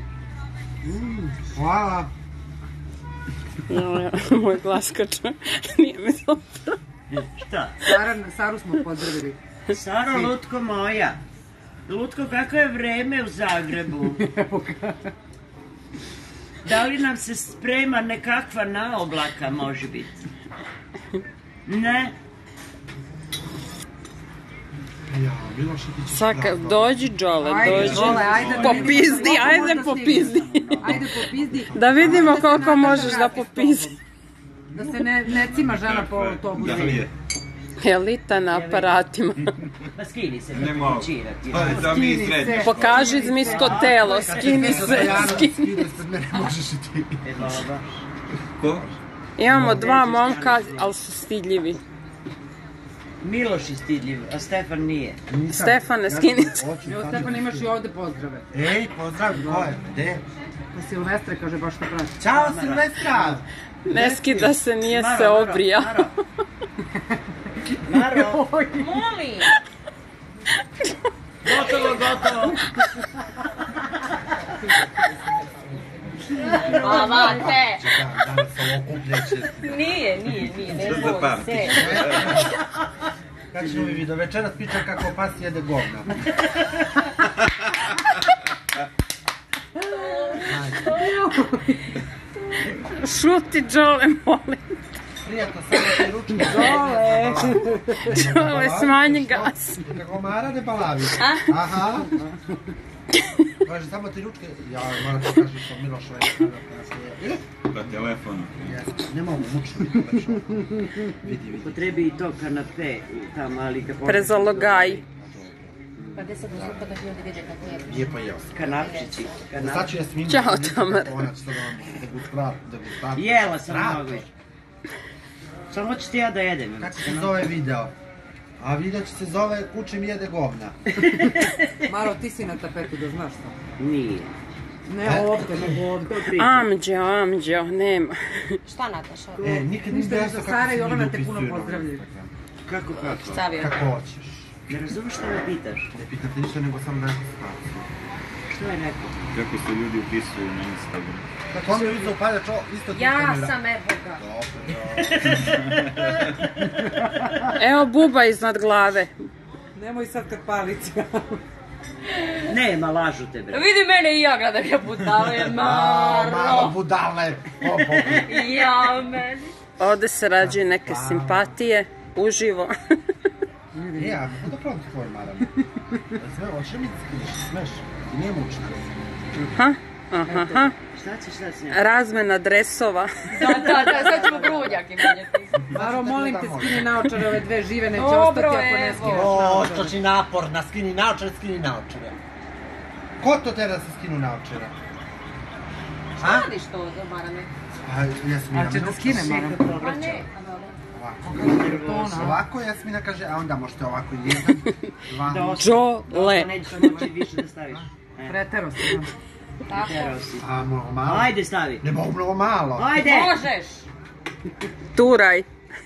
Speaker 2: Hvala.
Speaker 5: Joj, moj glaskača. Nije mi dobro.
Speaker 1: Šta?
Speaker 6: Sara, Saru smo pozdravili.
Speaker 1: Saro, Lutko moja. Lutko, kako je vreme u Zagrebu? Da li nam se sprema nekakva naoblaka, može biti? Ne?
Speaker 2: Ja, bilo što ti ćeš
Speaker 5: Saka,
Speaker 2: pravo.
Speaker 5: dođi Đole,
Speaker 6: Ajde,
Speaker 5: dođi.
Speaker 6: Đole, ajde da vidimo
Speaker 5: Popizdi,
Speaker 6: koliko
Speaker 5: ajde
Speaker 6: možda
Speaker 5: popizdi.
Speaker 6: Ajde popizdi.
Speaker 5: Da vidimo
Speaker 6: Ajde se
Speaker 5: koliko
Speaker 6: Nataša
Speaker 5: možeš da
Speaker 6: vrati s
Speaker 5: popizdi.
Speaker 6: tobom. Da se ne, ne cima žena po autobusu.
Speaker 4: Da li je?
Speaker 5: Elita na aparatima.
Speaker 1: Pa skini se,
Speaker 4: Ne
Speaker 1: da
Speaker 4: mogu.
Speaker 1: počirati.
Speaker 4: Pa za mi srednje.
Speaker 5: Pokaži zmijsko telo, skini se,
Speaker 2: Stojano,
Speaker 5: skini.
Speaker 2: skidaj se, ne možeš i ti.
Speaker 1: E, baba.
Speaker 4: Ko?
Speaker 5: Imamo dva momka, ali su stidljivi.
Speaker 1: Miloš je stidljiv, a Stefan nije.
Speaker 5: Stefane, skini se.
Speaker 6: Evo Stefan, imaš i ovde pozdrave.
Speaker 2: Ej, pozdrav, ko je? Gde?
Speaker 6: Pa Silvestre kaže baš što pravi.
Speaker 2: Ćao Silvestra!
Speaker 5: Ne skida se, nije se obrija.
Speaker 1: Maro, Maro.
Speaker 3: Molim!
Speaker 1: Gotovo, gotovo.
Speaker 3: Mama, te!
Speaker 2: Da li se ovo kupljeće?
Speaker 3: Nije, nije, nije, ne
Speaker 4: Što za
Speaker 3: boj
Speaker 4: party?
Speaker 3: se.
Speaker 2: Kad ćemo mi do večeras priča kako pas jede govna.
Speaker 5: Šuti, Đole, molim.
Speaker 2: Prijatno, samo te ručke.
Speaker 5: Đole, Đole, smanji gas.
Speaker 2: Kako Mara ne balavi. Aha. Kaže, samo ti ručke. Ja, moram ti kažeš što Milošove.
Speaker 4: Pa telefonu.
Speaker 2: Ne mogu, mučno mi to već. Vidi, vidi.
Speaker 1: Potrebi i to kanape tamo, ali kad...
Speaker 5: Prezalogaj.
Speaker 3: Pa gde sad uzlupa da ljudi vide kako je?
Speaker 2: Lijepo jeo sam.
Speaker 1: Kanapčići.
Speaker 2: Sad ću ja sminu.
Speaker 5: Ćao, Tamara.
Speaker 2: Ona će sad vam degustat, degustat.
Speaker 1: Jela sam mnogo. Samo ću ti ja da jedem.
Speaker 2: Kako se zove video? A video će se zove Kučim jede govna.
Speaker 6: Maro, ti si na tapetu, da znaš što?
Speaker 1: Nije.
Speaker 6: Ne ovdje, nego ovdje.
Speaker 5: Amđo, amđo, nema.
Speaker 3: Šta Nataša?
Speaker 2: E, nikad
Speaker 6: Ništa,
Speaker 2: nisam
Speaker 6: ništa,
Speaker 2: jasno
Speaker 6: Sara
Speaker 2: kako
Speaker 6: i
Speaker 2: se
Speaker 6: Jovana
Speaker 2: ljudi
Speaker 6: te puno
Speaker 2: upisuju na
Speaker 6: pozdravljaju.
Speaker 2: Instagram.
Speaker 1: Kako, kako?
Speaker 3: Stavio.
Speaker 2: Kako hoćeš.
Speaker 1: Ne razumeš šta me pitaš?
Speaker 2: Ne pitate ništa nego samo na situaciju.
Speaker 1: Što je neko?
Speaker 4: Kako se ljudi upisuju na Instagram.
Speaker 2: Kako on je uzao paljač, isto tu
Speaker 3: Ja
Speaker 2: kamera.
Speaker 3: sam, evo ga.
Speaker 5: Evo buba iznad glave.
Speaker 6: Nemoj sad kad palica.
Speaker 1: Nema, lažu te, bre.
Speaker 3: Vidi mene i ja gledam ja budale,
Speaker 2: Malo
Speaker 3: Maro.
Speaker 2: budale. O, Bogu.
Speaker 3: Ja meni.
Speaker 5: Ovde se rađaju neke simpatije, uživo.
Speaker 2: E, a kako da probam tvoj maram? Sve, hoćeš mi skineš, smeš? I nije mučno.
Speaker 5: Aha, aha, aha.
Speaker 1: Šta ćeš sad s njom?
Speaker 5: Razmena dresova.
Speaker 3: Da, da, da, sad ćemo grudnjak imenjati.
Speaker 6: Maro, molim te, skini naočare, ove dve žive, neće
Speaker 3: Dobro,
Speaker 6: ostati ako ne
Speaker 3: evo.
Speaker 6: skineš
Speaker 2: O,
Speaker 6: naočare.
Speaker 2: što si naporna, skini naočare, skini naočare. Ko to tera da se skinu naočare?
Speaker 3: Šta radiš to za Marane?
Speaker 2: A, Jasmina,
Speaker 6: A će da skine, Maro?
Speaker 3: Pa ne, a dobro.
Speaker 2: Ovako, kaže, ovako Jasmina kaže, a onda možete ovako jedan, dva,
Speaker 1: Da ostane.
Speaker 5: Đole.
Speaker 1: Nećeš moći više da staviš. E,
Speaker 6: Pretero si. da.
Speaker 3: Tako.
Speaker 1: terao si.
Speaker 2: a mnogo malo.
Speaker 1: Ajde, stavi.
Speaker 2: Ne mogu mnogo malo.
Speaker 1: Ajde!
Speaker 3: Možeš!
Speaker 5: Turaj.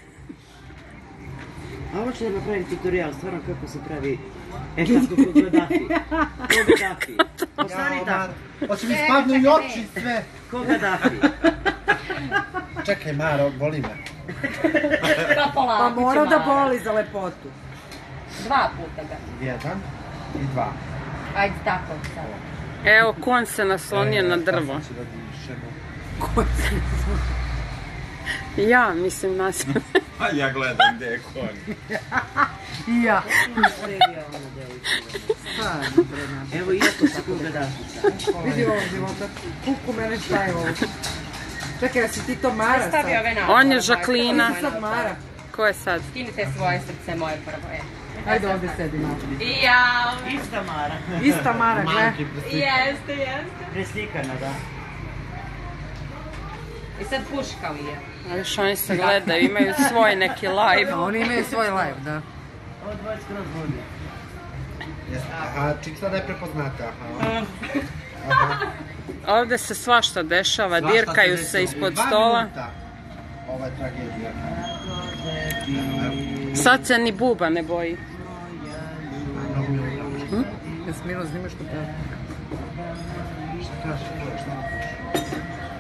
Speaker 1: A ovo ću da napravim tutorial, stvarno kako se pravi... E, tako kod Gaddafi. Kod Gaddafi. Ostani tako.
Speaker 2: Hoće mi spadnu i oči sve.
Speaker 1: Kod Gaddafi.
Speaker 2: Čekaj, Maro, boli me.
Speaker 3: Pa polako
Speaker 6: Pa
Speaker 3: ću,
Speaker 6: mora da
Speaker 3: Maro.
Speaker 6: boli za lepotu.
Speaker 3: Dva puta ga.
Speaker 2: Jedan i dva.
Speaker 3: Ajde tako sad.
Speaker 5: Evo, kon se naslonio na drvo.
Speaker 2: Sad ću da dišemo.
Speaker 5: Ja, mislim, nas.
Speaker 4: A ja gledam gdje je konj.
Speaker 6: I ja.
Speaker 1: Evo, iako se kod Gaddafi.
Speaker 6: Vidi ovo života. Kuku mene šta je ovo. Čekaj, da si ti to Mara sad?
Speaker 3: Stavi ove naočare.
Speaker 5: On je
Speaker 3: moje
Speaker 5: Žaklina.
Speaker 3: prvo, moje
Speaker 6: Sad Mara.
Speaker 5: Ko je sad?
Speaker 3: Skinite svoje srce, moje prvo, e.
Speaker 6: Ajde ovdje sedi Mara.
Speaker 3: I ja.
Speaker 1: Ista Mara.
Speaker 6: Ista Mara, gle.
Speaker 2: Manki preslikam.
Speaker 3: Jeste, jeste.
Speaker 1: Preslikana, da.
Speaker 3: I sad puškao je.
Speaker 5: Viš, oni se gledaju, imaju svoj neki live.
Speaker 6: A oni imaju svoj live, da.
Speaker 1: Ovo dvoje skroz vodi.
Speaker 2: Jeste. Aha, čik sada je prepoznata. Aha. Aha.
Speaker 5: Ovde se svašta dešava,
Speaker 2: Svašta
Speaker 5: dirkaju
Speaker 2: desilo.
Speaker 5: se
Speaker 2: U
Speaker 5: ispod
Speaker 2: dva
Speaker 5: stola.
Speaker 2: minuta. Ova je tragedija.
Speaker 5: Sad se ni buba ne boji.
Speaker 2: Mnogo mi je upravo.
Speaker 6: Jasmino, znimaš to pravi.
Speaker 2: Šta kažeš? Šta mi kažeš?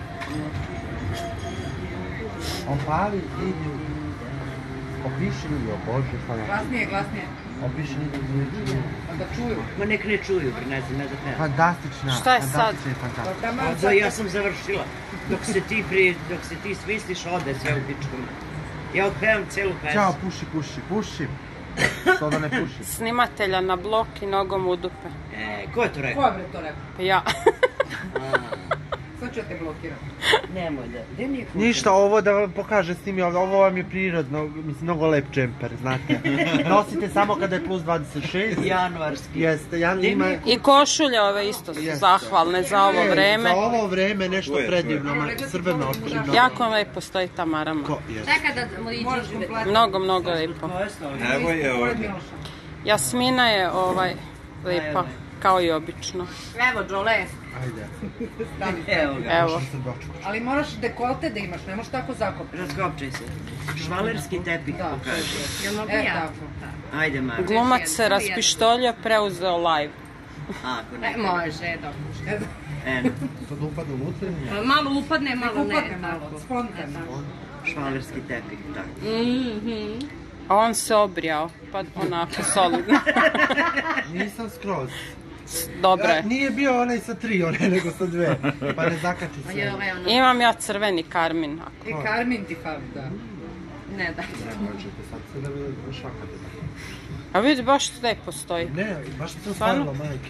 Speaker 2: On pali, vidi. Opiši mi, o Bože, hvala.
Speaker 6: Glasnije, glasnije.
Speaker 2: Opiši mi, vidi.
Speaker 6: Da čuju.
Speaker 1: Ma nek ne čuju, bre, ne znam, ne da treba.
Speaker 2: Fantastična.
Speaker 5: Šta je sad?
Speaker 2: Fantastična je fantastična.
Speaker 6: Taman
Speaker 1: Da,
Speaker 6: sad
Speaker 1: ja sam završila. Dok se ti pri, dok se ti smisliš, ode sve u pičku. Ja otpevam celu pesmu.
Speaker 2: Ćao, puši, puši, puši. Što da ne puši?
Speaker 5: Snimatelja na blok i nogom u dupe.
Speaker 1: E, ko je to rekao?
Speaker 6: Ko je bre to rekao?
Speaker 5: Pa ja.
Speaker 6: Sad ću te blokirati.
Speaker 1: Nemoj da, gdje mi je kuća?
Speaker 2: Ništa, ovo da vam pokaže snimi, ovo vam je prirodno, mislim, mnogo lep džemper, znate. Nosite samo kada je plus dvadeset šest.
Speaker 1: Januarski.
Speaker 2: Jeste, Jan
Speaker 1: Gdje mi
Speaker 2: ima...
Speaker 1: je
Speaker 5: I košulje ove isto su zahvalne za ovo vreme.
Speaker 2: Za ovo vreme nešto
Speaker 4: Tu je, tu je.
Speaker 2: predivno, ma- crveno očino.
Speaker 5: Jako lepo stoji ta marama.
Speaker 2: Ko, jeste.
Speaker 3: Čekaj da mu iđeš.
Speaker 5: Mnogo, mnogo lepo.
Speaker 1: To je stoli.
Speaker 4: Evo je ovdje.
Speaker 5: Jasmina je ovaj lepa, kao i obično.
Speaker 3: Evo, Đole.
Speaker 2: Ajde.
Speaker 1: Evo ga.
Speaker 5: Evo.
Speaker 2: Što se doču.
Speaker 6: Ali moraš dekolte da imaš, ne možeš tako zakopati.
Speaker 1: Razkopčaj se. Švalerski tepih pokaži.
Speaker 3: Jel mogu
Speaker 6: E,
Speaker 3: ja?
Speaker 6: tako.
Speaker 1: Ajde, Marko.
Speaker 5: Glumac se raspištolio, preuzeo live.
Speaker 1: Ako ne.
Speaker 3: E, može, dobro.
Speaker 1: Eno,
Speaker 2: To da upadne unutra ili ne?
Speaker 3: Malo upadne, malo ne.
Speaker 6: Upadne malo, spontano.
Speaker 1: švalerski tepih, tako.
Speaker 3: Mhm.
Speaker 5: A on se obrijao, pa onako solidno.
Speaker 2: Nisam skroz.
Speaker 5: Dobro
Speaker 2: Ja,
Speaker 5: je.
Speaker 2: nije bio onaj sa tri, onaj nego sa dve. Pa ne zakači
Speaker 3: A
Speaker 2: se.
Speaker 3: je ovaj ono...
Speaker 5: Imam ja crveni karmin. ako-
Speaker 6: I Karmin ti fali, da.
Speaker 3: Ne da.
Speaker 2: Ne možete, sad se da vi šakate.
Speaker 5: A vidi, baš lepo stoji.
Speaker 2: Ne, baš se to
Speaker 5: Stvarno?
Speaker 2: stavilo, majke.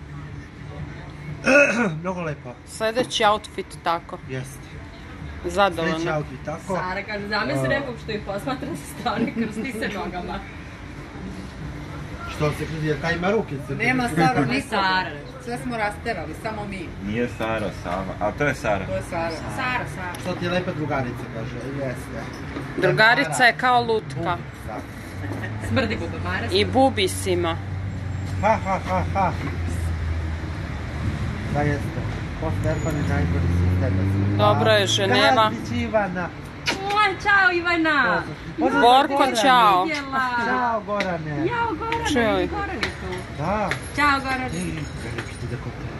Speaker 2: Mnogo lepo.
Speaker 5: Sljedeći outfit tako.
Speaker 2: Jeste. Sljedeći
Speaker 5: Zadovoljno.
Speaker 2: outfit, tako.
Speaker 3: Sara kaže, zamisli nekog što ih posmatra sa strane, krsti se nogama.
Speaker 2: Što se krije, taj ima rukice.
Speaker 6: Nema Sara,
Speaker 3: Ne
Speaker 6: ni
Speaker 3: Sara.
Speaker 6: Sara. Sve smo rasterali, samo mi.
Speaker 4: Nije Sara, Sava. A to je Sara.
Speaker 6: To je Sara.
Speaker 3: Sara, Sara.
Speaker 2: Što ti je lepa drugarica, kaže. Jeste.
Speaker 5: Drugarica je kao lutka.
Speaker 2: Bubica.
Speaker 3: Smrdi bubamara.
Speaker 5: I bubis ima.
Speaker 2: Ha, ha, ha, ha. Da jeste. Posterpani najgori su tebe.
Speaker 5: Dobro je, Ženeva.
Speaker 2: Gazdić Ivana.
Speaker 3: Ćao Ivana.
Speaker 2: Pozdrav
Speaker 5: Borko,
Speaker 2: Gorane.
Speaker 5: čao.
Speaker 3: Jela.
Speaker 2: Ćao, Gorane.
Speaker 3: Jao Gorane,
Speaker 5: Čuj.
Speaker 3: Gorane tu.
Speaker 2: Da.
Speaker 3: Ćao Gorane.
Speaker 2: Ej, veliki ti dekolte.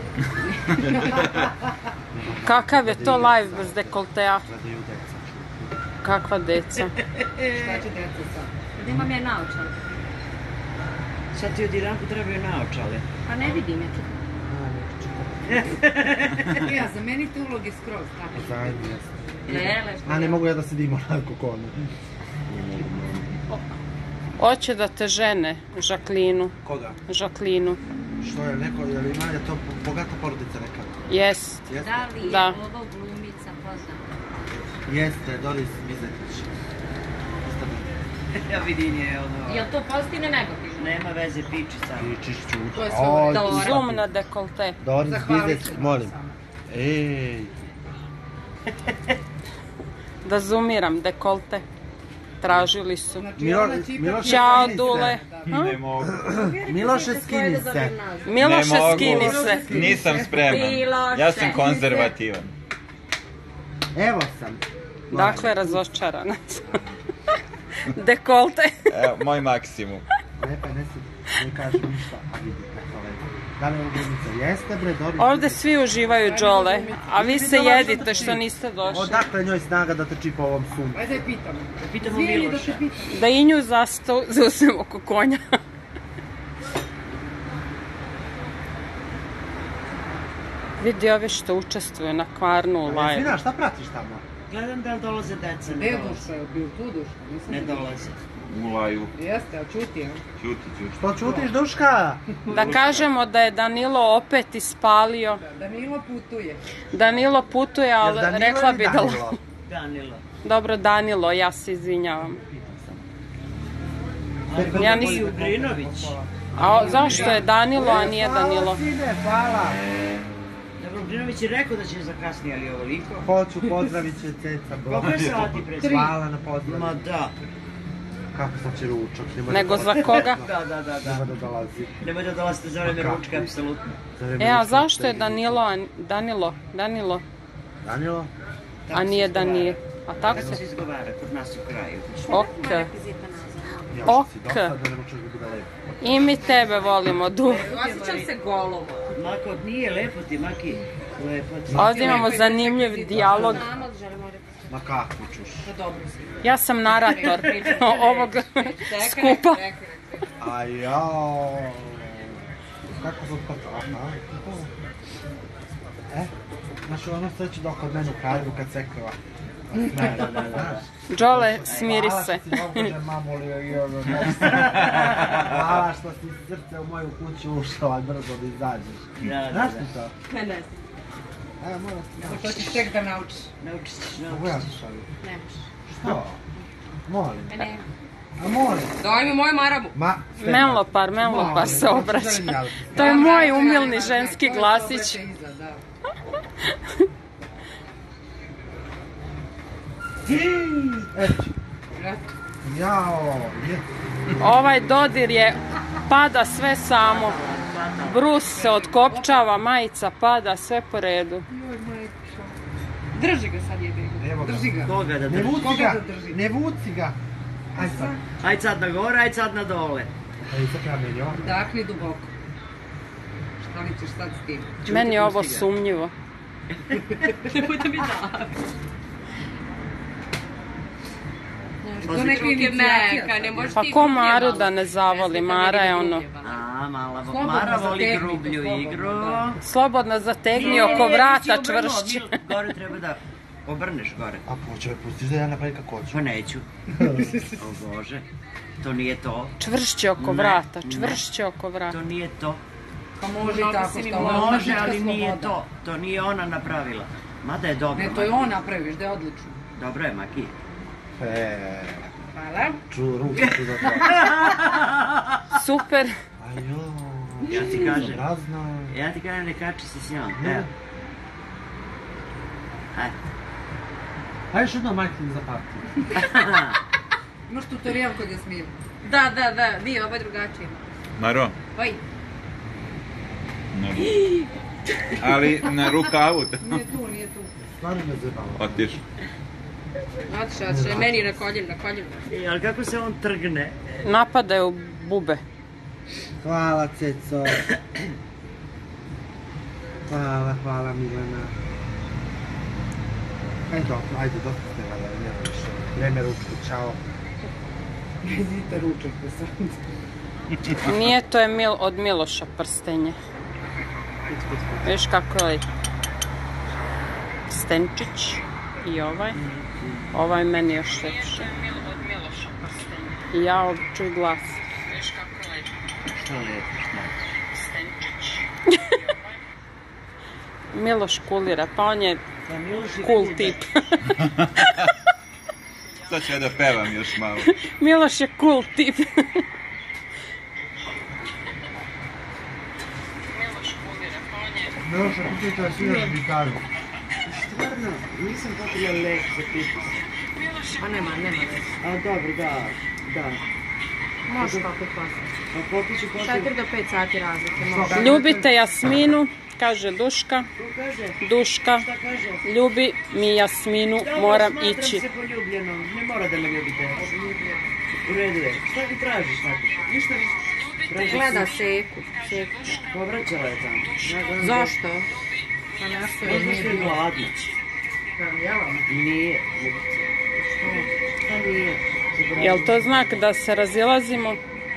Speaker 5: Kakav je to live bez dekoltea?
Speaker 2: Gledaju deca.
Speaker 5: Kakva deca.
Speaker 6: Šta će djeca sad?
Speaker 3: Da imam ja naočale.
Speaker 1: Sad ti od Iranku trebaju naočale.
Speaker 3: Pa ne vidim je.
Speaker 6: Ja, zamenite uloge skroz, tako.
Speaker 2: Zajedno jeste.
Speaker 3: Lele,
Speaker 2: A ne mogu ja da sedim onako ko ono.
Speaker 5: Hoće da te žene, Žaklinu.
Speaker 2: Koga?
Speaker 5: Žaklinu.
Speaker 2: Što je neko, je li ima, je to bogata porodica neka?
Speaker 5: Jest.
Speaker 2: Jeste?
Speaker 3: Da li je
Speaker 5: Da.
Speaker 3: ovo glumica poznata?
Speaker 2: Jeste, Doris Mizetić.
Speaker 1: Ja vidim je ono...
Speaker 3: Jel to pozitivno negativno?
Speaker 1: Nema veze, piči sam.
Speaker 2: I čišću.
Speaker 6: To je sve
Speaker 3: dobro.
Speaker 5: Zoom na dekolte.
Speaker 2: Doris
Speaker 6: Zahvalit
Speaker 2: Mizetić,
Speaker 6: ćemo
Speaker 2: molim.
Speaker 6: samo.
Speaker 2: Ej.
Speaker 5: Da zoomiram dekolte. Tražili su.
Speaker 6: Znači,
Speaker 2: Milo-
Speaker 6: ona čita
Speaker 2: Miloš-
Speaker 5: Ćao,
Speaker 2: skini se.
Speaker 5: Dule.
Speaker 4: Ne mogu.
Speaker 2: Miloše, skini se.
Speaker 5: Miloše,
Speaker 4: Ne mogu.
Speaker 5: skini se.
Speaker 4: Nisam spreman.
Speaker 3: Miloše.
Speaker 4: Ja sam konzervativan.
Speaker 2: Evo sam.
Speaker 5: Dakle, razočarana. Dekolte.
Speaker 4: Evo, moj maksimum.
Speaker 2: Ne pa ne se, ne kažem ništa, a vidi kako lepo. Da li je ovo glumica? Jeste bre, Doris.
Speaker 5: Ovdje svi uživaju Đole, a vi se jedite što niste došli.
Speaker 2: Odakle njoj snaga da trči po ovom sumu?
Speaker 6: Ajde, pitam.
Speaker 1: Pitamo
Speaker 6: Zvijeni da
Speaker 1: Miloša.
Speaker 6: te pitam.
Speaker 5: Da i nju zasto- zauzmemo oko konja. Vidi ove što učestvuju na Kvarnu u live.
Speaker 2: Svina, šta pratiš tamo?
Speaker 1: Gledam da li dolaze deca,
Speaker 6: Gdje
Speaker 1: ne
Speaker 6: je
Speaker 1: dolaze.
Speaker 6: Duška? Je bio tu Duška? Nisam
Speaker 1: Ne
Speaker 6: ti vidio.
Speaker 1: dolaze.
Speaker 4: Ulaju.
Speaker 6: Jeste, a čuti, ja.
Speaker 4: Ćuti, ćuti.
Speaker 2: Što čutiš, Duška?
Speaker 5: Da kažemo da je Danilo opet ispalio.
Speaker 6: Danilo putuje.
Speaker 5: Danilo putuje,
Speaker 2: Jel
Speaker 5: ali
Speaker 2: Danilo
Speaker 5: rekla
Speaker 2: ili
Speaker 5: bi da...
Speaker 2: Danilo?
Speaker 1: Danilo.
Speaker 5: Dobro, Danilo, ja se izvinjavam.
Speaker 1: Ali
Speaker 5: Ja
Speaker 1: ja
Speaker 5: nisam-
Speaker 1: nisam... Ugrinović.
Speaker 5: A o- zašto je Danilo, a nije Danilo?
Speaker 2: Hvala, sine, hvala.
Speaker 1: Dobro, Ugrinović je rekao da će zakasnije, ali ovoliko.
Speaker 2: Hoću, pozdravit će Ceca.
Speaker 1: Koliko je sati pre?
Speaker 2: Hvala na pozdravu.
Speaker 1: Ma da.
Speaker 2: Kako sad će ručak? Nemoj
Speaker 5: Nego
Speaker 2: da
Speaker 5: za koga?
Speaker 1: Da, da, da, da.
Speaker 2: Nemoj da dolazi.
Speaker 1: Nemoj da dolazite za vreme ručka, apsolutno.
Speaker 2: Za vreme
Speaker 5: E, a
Speaker 2: ručka
Speaker 5: zašto je
Speaker 2: ste-
Speaker 5: Danilo, a n- Danilo, Danilo,
Speaker 2: Danilo?
Speaker 5: a nije Danije? A tako
Speaker 1: Tako
Speaker 5: se?
Speaker 1: se izgovara kod nas u kraju.
Speaker 5: Ok.
Speaker 2: Ja
Speaker 5: Ok.
Speaker 2: si dosta da ne ručak da bude lepo.
Speaker 5: I mi tebe volimo, Du.
Speaker 3: Osjećam se golovo.
Speaker 1: Mako, nije lepo ti, Maki. Lepo ti.
Speaker 5: Ovdje imamo zanimljiv dijalog.
Speaker 3: Znamo da želimo reći.
Speaker 2: Ma kakvu ćuš?
Speaker 5: Ja sam narator ovog skupa.
Speaker 2: A jao. Kako sam to? Aha. E, znaš ono sreću da kod mene u Kraljevu kad se krva. Ne, ne, ne, ne.
Speaker 5: Đole, smiri se.
Speaker 2: Hvala što si srce u moju kuću ušao, ali brzo da izađeš.
Speaker 1: Da, da,
Speaker 2: Znaš
Speaker 1: da.
Speaker 2: ti to?
Speaker 3: Ne, ne.
Speaker 2: Evo, moram
Speaker 6: To ćeš tek da naučiš.
Speaker 1: Naučit ćeš,
Speaker 2: Mogu ja
Speaker 1: naučit
Speaker 2: se
Speaker 1: ćeš.
Speaker 2: šalim?
Speaker 3: Ne možeš.
Speaker 2: Što? Molim.
Speaker 3: E ne.
Speaker 2: A molim.
Speaker 3: Daj mi moju maramu.
Speaker 2: Ma,
Speaker 5: Menlopar, menlopar se obraća. To je moj umilni ženski glasić.
Speaker 2: Jao, je.
Speaker 5: Ovaj dodir je, pada sve samo. Brus se otkopčava, majica pada, sve po redu.
Speaker 3: Drži ga sad jebe.
Speaker 2: Evo ga.
Speaker 3: Drži ga.
Speaker 1: Koga da
Speaker 2: Ne
Speaker 1: drži?
Speaker 2: vuci ga, ne vuci ga. Aj sad.
Speaker 1: Ajde sad na gore, ajde sad na dole.
Speaker 2: Aj sad ja meni ovo.
Speaker 3: Dahni duboko. Šta li ćeš sad s tim?
Speaker 5: Meni je ovo sumnjivo.
Speaker 3: Nemoj da mi da.
Speaker 1: To
Speaker 3: neka inicijacija. Ne možeš
Speaker 5: Pa
Speaker 3: ti
Speaker 5: ko
Speaker 3: grublje
Speaker 5: Maru
Speaker 3: malo.
Speaker 5: da ne zavoli, Mara je ono.
Speaker 1: A, mala,
Speaker 3: Slobodno
Speaker 1: Mara voli
Speaker 3: zategnite,
Speaker 1: grublju
Speaker 3: slobodno,
Speaker 1: igru.
Speaker 3: da.
Speaker 5: Slobodno zategni oko vrata čvršće.
Speaker 1: Gore treba da obrneš gore.
Speaker 2: A poče, pustiš da ja napravim kako hoću.
Speaker 1: Pa neću. O Bože, to nije to.
Speaker 5: Čvršće oko
Speaker 1: Ne,
Speaker 5: vrata,
Speaker 1: ne.
Speaker 5: čvršće oko vrata.
Speaker 1: To nije to.
Speaker 6: Pa može i tako što
Speaker 1: Može, ali nije to. To nije ona napravila. Mada je dobro.
Speaker 6: Ne, to je
Speaker 1: Maki.
Speaker 6: on napraviš, da je odlično.
Speaker 1: Dobro je, Maki.
Speaker 2: E,
Speaker 6: Hvala.
Speaker 2: ču, ruke tu za to.
Speaker 5: Super.
Speaker 2: Ajo.
Speaker 1: Ja ti kažem.
Speaker 2: Razna.
Speaker 1: Ja ti kažem, ne kači se s njom. Evo. Ajde.
Speaker 2: Ajde još jedno majke za partiju.
Speaker 6: Imaš tutorial kod Jasmina.
Speaker 3: Da, da, da. Nije, ovo je drugačije.
Speaker 4: Maro,
Speaker 3: Oj.
Speaker 4: na ruku. Ali na rukavu.
Speaker 6: Nije tu, nije tu.
Speaker 2: Stvarno me zebalo.
Speaker 4: Otiš.
Speaker 3: Otišao, otišao. Meni na koljenu, na koljenu.
Speaker 1: E, ali kako se on trgne?
Speaker 5: Napadaju bube.
Speaker 2: Hvala, Ceco. Hvala, hvala, Milena. Ajde, dobro, ajde, dosta ste valjali, nema više. Vreme ručku, čao.
Speaker 6: Idite ručak da sad.
Speaker 5: Nije, to je Mil, od Miloša prstenje. Viš kako je Stenčić i ovaj. Ovaj meni još lepše. I ja ovdje čuj glas.
Speaker 1: Što lijepo, što?
Speaker 5: Miloš kulira, pa on je
Speaker 1: Pa Miloš je
Speaker 5: cool
Speaker 1: kuda.
Speaker 5: tip.
Speaker 4: Sad ću ja da pevam još malo.
Speaker 5: Miloš je cool tip.
Speaker 2: Miloša, kupite da sviraš gitaru.
Speaker 1: Stvarno, nisam popila lek za pitu.
Speaker 3: Pa nema, nema.
Speaker 1: A dobro, da, da.
Speaker 3: Može kako pasa.
Speaker 1: Pa popiću poslije...
Speaker 3: četiri do pet sati razlike, može.
Speaker 5: Ljubite Jasminu, kaže Duška.
Speaker 1: Ko kaže?
Speaker 5: Duška,
Speaker 1: Šta kaže?
Speaker 5: ljubi mi Jasminu,
Speaker 1: Dobro,
Speaker 5: moram
Speaker 1: smatram
Speaker 5: ići.
Speaker 1: se poljubljenom, ne mora da me ljubite. U redu je. Šta ti tražiš, Natiš? Ništa ne...
Speaker 3: Gleda seku. seku.
Speaker 1: Povraćala je tamo.
Speaker 3: Zašto? Pa nešto je
Speaker 1: Možda
Speaker 3: nije
Speaker 1: ste
Speaker 3: bilo.
Speaker 1: gladni. Nije. Što? Pa nije.
Speaker 5: Jel to znak da se razilazimo?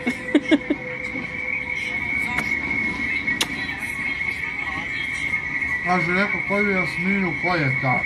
Speaker 2: Kaže, neko koju Jasminu, ko je ta?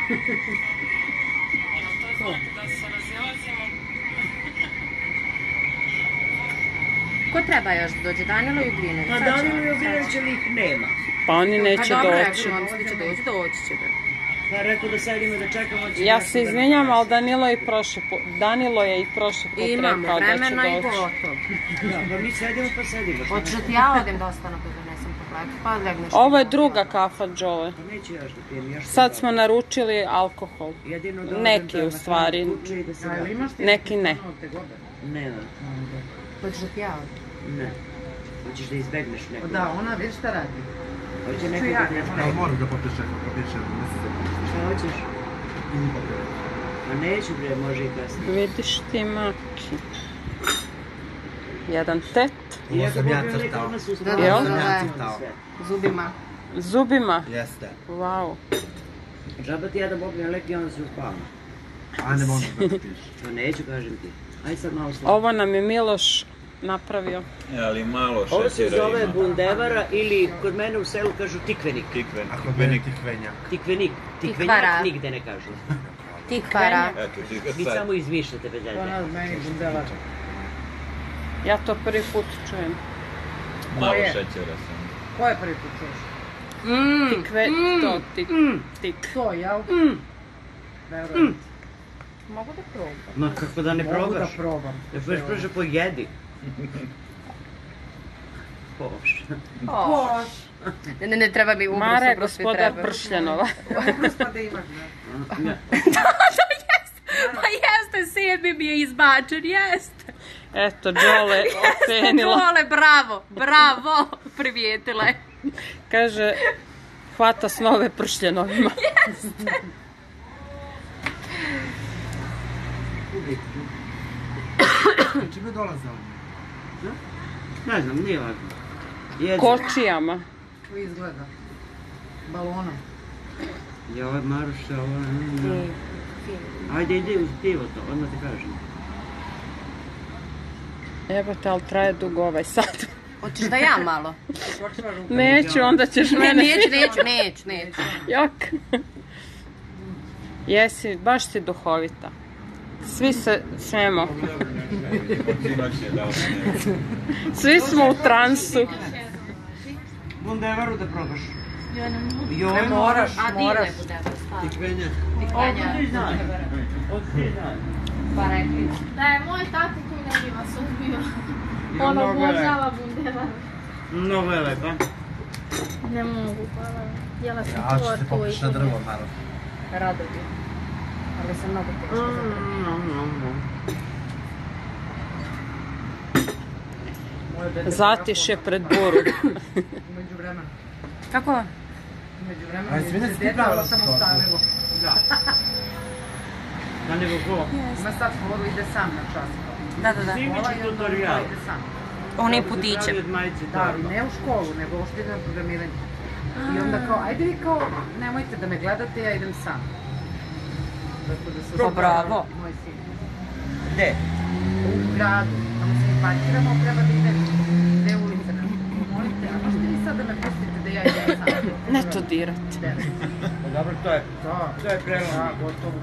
Speaker 3: Ko treba još da dođe? Danilo i Ugrinović?
Speaker 1: Pa Danilo i Ugrinović, ali ih nema.
Speaker 5: Pa oni neće
Speaker 3: Pa dobro,
Speaker 5: doći.
Speaker 3: rekli, oni će doći, doći će da.
Speaker 1: Pa rekao da sedimo da čekamo... će
Speaker 5: Ja
Speaker 1: nešto
Speaker 5: se
Speaker 1: da
Speaker 5: izvinjam,
Speaker 1: nam
Speaker 5: ali Danilo je i prošli put, Danilo je i prošli put
Speaker 3: Imamo
Speaker 5: rekao da će
Speaker 3: vremena i
Speaker 5: doći.
Speaker 3: gotovo.
Speaker 1: kaže. Da, pa mi sedimo pa sedimo. šta
Speaker 3: Hoćeš
Speaker 1: ne?
Speaker 3: da ti ja odem da ostanu pa donesem tabletu, pa legneš.
Speaker 5: Ovo je druga kafa, Đole.
Speaker 1: Pa neću još da pijem, još
Speaker 5: Sad
Speaker 1: sam
Speaker 5: smo naručili alkohol.
Speaker 1: dobro. Jedino da odem
Speaker 5: Neki
Speaker 1: da
Speaker 5: u
Speaker 1: na
Speaker 5: stvari.
Speaker 1: kraju kuće i da se vratim.
Speaker 5: Neki ne.
Speaker 1: Nema.
Speaker 3: Hoćeš da ti ja odem?
Speaker 1: Ne. Hoćeš da izbegneš nekog.
Speaker 6: Da, ona već šta radi.
Speaker 1: Hoće nekog da te
Speaker 2: Ja
Speaker 1: izbegne.
Speaker 2: moram da popiše, popiše, ne se
Speaker 1: Šta hoćeš?
Speaker 2: ili popiše.
Speaker 1: Pa neću bre, može i kasnije.
Speaker 5: Vidiš ti, Maki. Jedan tet.
Speaker 2: Ovo
Speaker 1: Iako
Speaker 2: sam ja
Speaker 1: Bog velika,
Speaker 2: crtao.
Speaker 1: odmah su
Speaker 3: Da,
Speaker 5: Jel?
Speaker 2: Ovo sam ja
Speaker 3: da.
Speaker 2: crtao.
Speaker 3: Zubima.
Speaker 5: Zubima.
Speaker 2: Jeste.
Speaker 5: Wow.
Speaker 1: Džaba ti ja da popnem lek i onda se uspavno.
Speaker 2: A ne možeš da popiš.
Speaker 1: To neću, kažem ti. Ajde sad malo slabo.
Speaker 5: Ovo nam je Miloš napravio.
Speaker 4: E, ali malo
Speaker 1: Ovo se
Speaker 4: šećera
Speaker 1: zove
Speaker 4: ima.
Speaker 1: bundevara ili kod mene u selu kažu tikvenik.
Speaker 4: Tikven,
Speaker 2: Ako
Speaker 4: tikvenik.
Speaker 2: meni tikvenja.
Speaker 1: Tikvenik.
Speaker 3: Tikvara.
Speaker 1: Tikvenjak nigde ne kažu.
Speaker 3: Tikvara.
Speaker 4: Eto, ti ga
Speaker 1: Vi
Speaker 4: sad.
Speaker 1: samo izmišljate bez
Speaker 6: To
Speaker 1: veze.
Speaker 6: ona meni bundela.
Speaker 5: Ja to prvi put čujem.
Speaker 4: Malo
Speaker 6: je?
Speaker 4: šećera sam.
Speaker 6: Ko je prvi put čuš?
Speaker 1: Mm,
Speaker 5: Tikve,
Speaker 1: mm,
Speaker 5: to, tik,
Speaker 1: mm,
Speaker 5: tik.
Speaker 6: To, jel?
Speaker 1: mm.
Speaker 6: Verujem.
Speaker 5: Mogu da probam.
Speaker 1: Ma kako da ne
Speaker 6: Mogu da
Speaker 1: probaš?
Speaker 6: probam.
Speaker 1: Da budeš prošao pojedi. Poš.
Speaker 6: Poš.
Speaker 3: Ne, ne, ne treba mi ubrus,
Speaker 5: Mara je
Speaker 3: ubrus mi
Speaker 5: gospodar
Speaker 3: treba.
Speaker 5: Pršljanova.
Speaker 6: Ubrus pa da imaš, ne?
Speaker 3: Pa jeste, sebi mi je izbačen, jeste.
Speaker 5: Eto, Đole ocenila.
Speaker 3: Dole, bravo, bravo, primijetila je.
Speaker 5: Kaže, hvata snove Pršljanovima.
Speaker 2: Čime dolaze ovdje?
Speaker 1: Ne znam, nije važno. Jedu.
Speaker 5: Kočijama.
Speaker 6: To izgleda. Balonom.
Speaker 1: Ja, ovo je Maruša, ovo je... Ajde, ide uz pivo to, odmah ti kažem.
Speaker 5: Jebote, ali traje dugo ovaj sat.
Speaker 3: Hoćeš da ja malo?
Speaker 5: Neću, onda ćeš
Speaker 3: Ne,
Speaker 5: mene...
Speaker 3: neću, neću, neću, neću.
Speaker 5: Jak. Jesi, baš si duhovita. Svi se smemo. Svi smo u transu.
Speaker 1: Bundevaru da probaš.
Speaker 6: Ne moraš,
Speaker 3: A ti
Speaker 6: moraš.
Speaker 3: ne bude staviti.
Speaker 1: Tikvenja.
Speaker 3: Tikvenja.
Speaker 1: Od ti znaš. Od ti znaš.
Speaker 3: Pa rekli.
Speaker 7: Da je moj tata tu ne bi vas ubio. On obožava bundevar.
Speaker 1: Mnogo je lepa.
Speaker 7: Ne mogu, hvala. Jela sam
Speaker 2: Ja ću
Speaker 7: tortu
Speaker 2: ti
Speaker 7: i
Speaker 2: pokušati na drvo, Maro.
Speaker 3: Rado bi. Ali sam mnogo teško zapravo.
Speaker 5: Zatiše pred buru.
Speaker 6: Umeđu vremena.
Speaker 3: Kako?
Speaker 6: Umeđu vremena.
Speaker 2: Ajde, svi
Speaker 6: se
Speaker 2: ti
Speaker 6: dete
Speaker 2: pravila
Speaker 6: samo
Speaker 2: to.
Speaker 6: stavilo.
Speaker 1: Da. Da nego ko?
Speaker 6: Ima sad školu, ide sam na čas.
Speaker 3: Da, da, da.
Speaker 1: Simići
Speaker 6: Škola i onda
Speaker 1: tutorial.
Speaker 6: ide sam.
Speaker 3: Onim putićem.
Speaker 1: Od majice
Speaker 6: Da, ali
Speaker 1: torba.
Speaker 6: ne u školu, nego uopšte ide na programiranje. I onda kao, ajde vi kao, nemojte da me gledate, ja idem sam. Tako da se
Speaker 3: Pa bravo.
Speaker 6: Moj sin.
Speaker 1: Gde?
Speaker 6: U gradu, tamo se mi parkiramo, treba da ide dve ulice. Molite, a možete vi sad da me pustite da ja idem sam?
Speaker 5: Ne to dirat.
Speaker 1: Pa dobro, to je,
Speaker 6: Da,
Speaker 1: to je prelom.
Speaker 6: da, gotovo.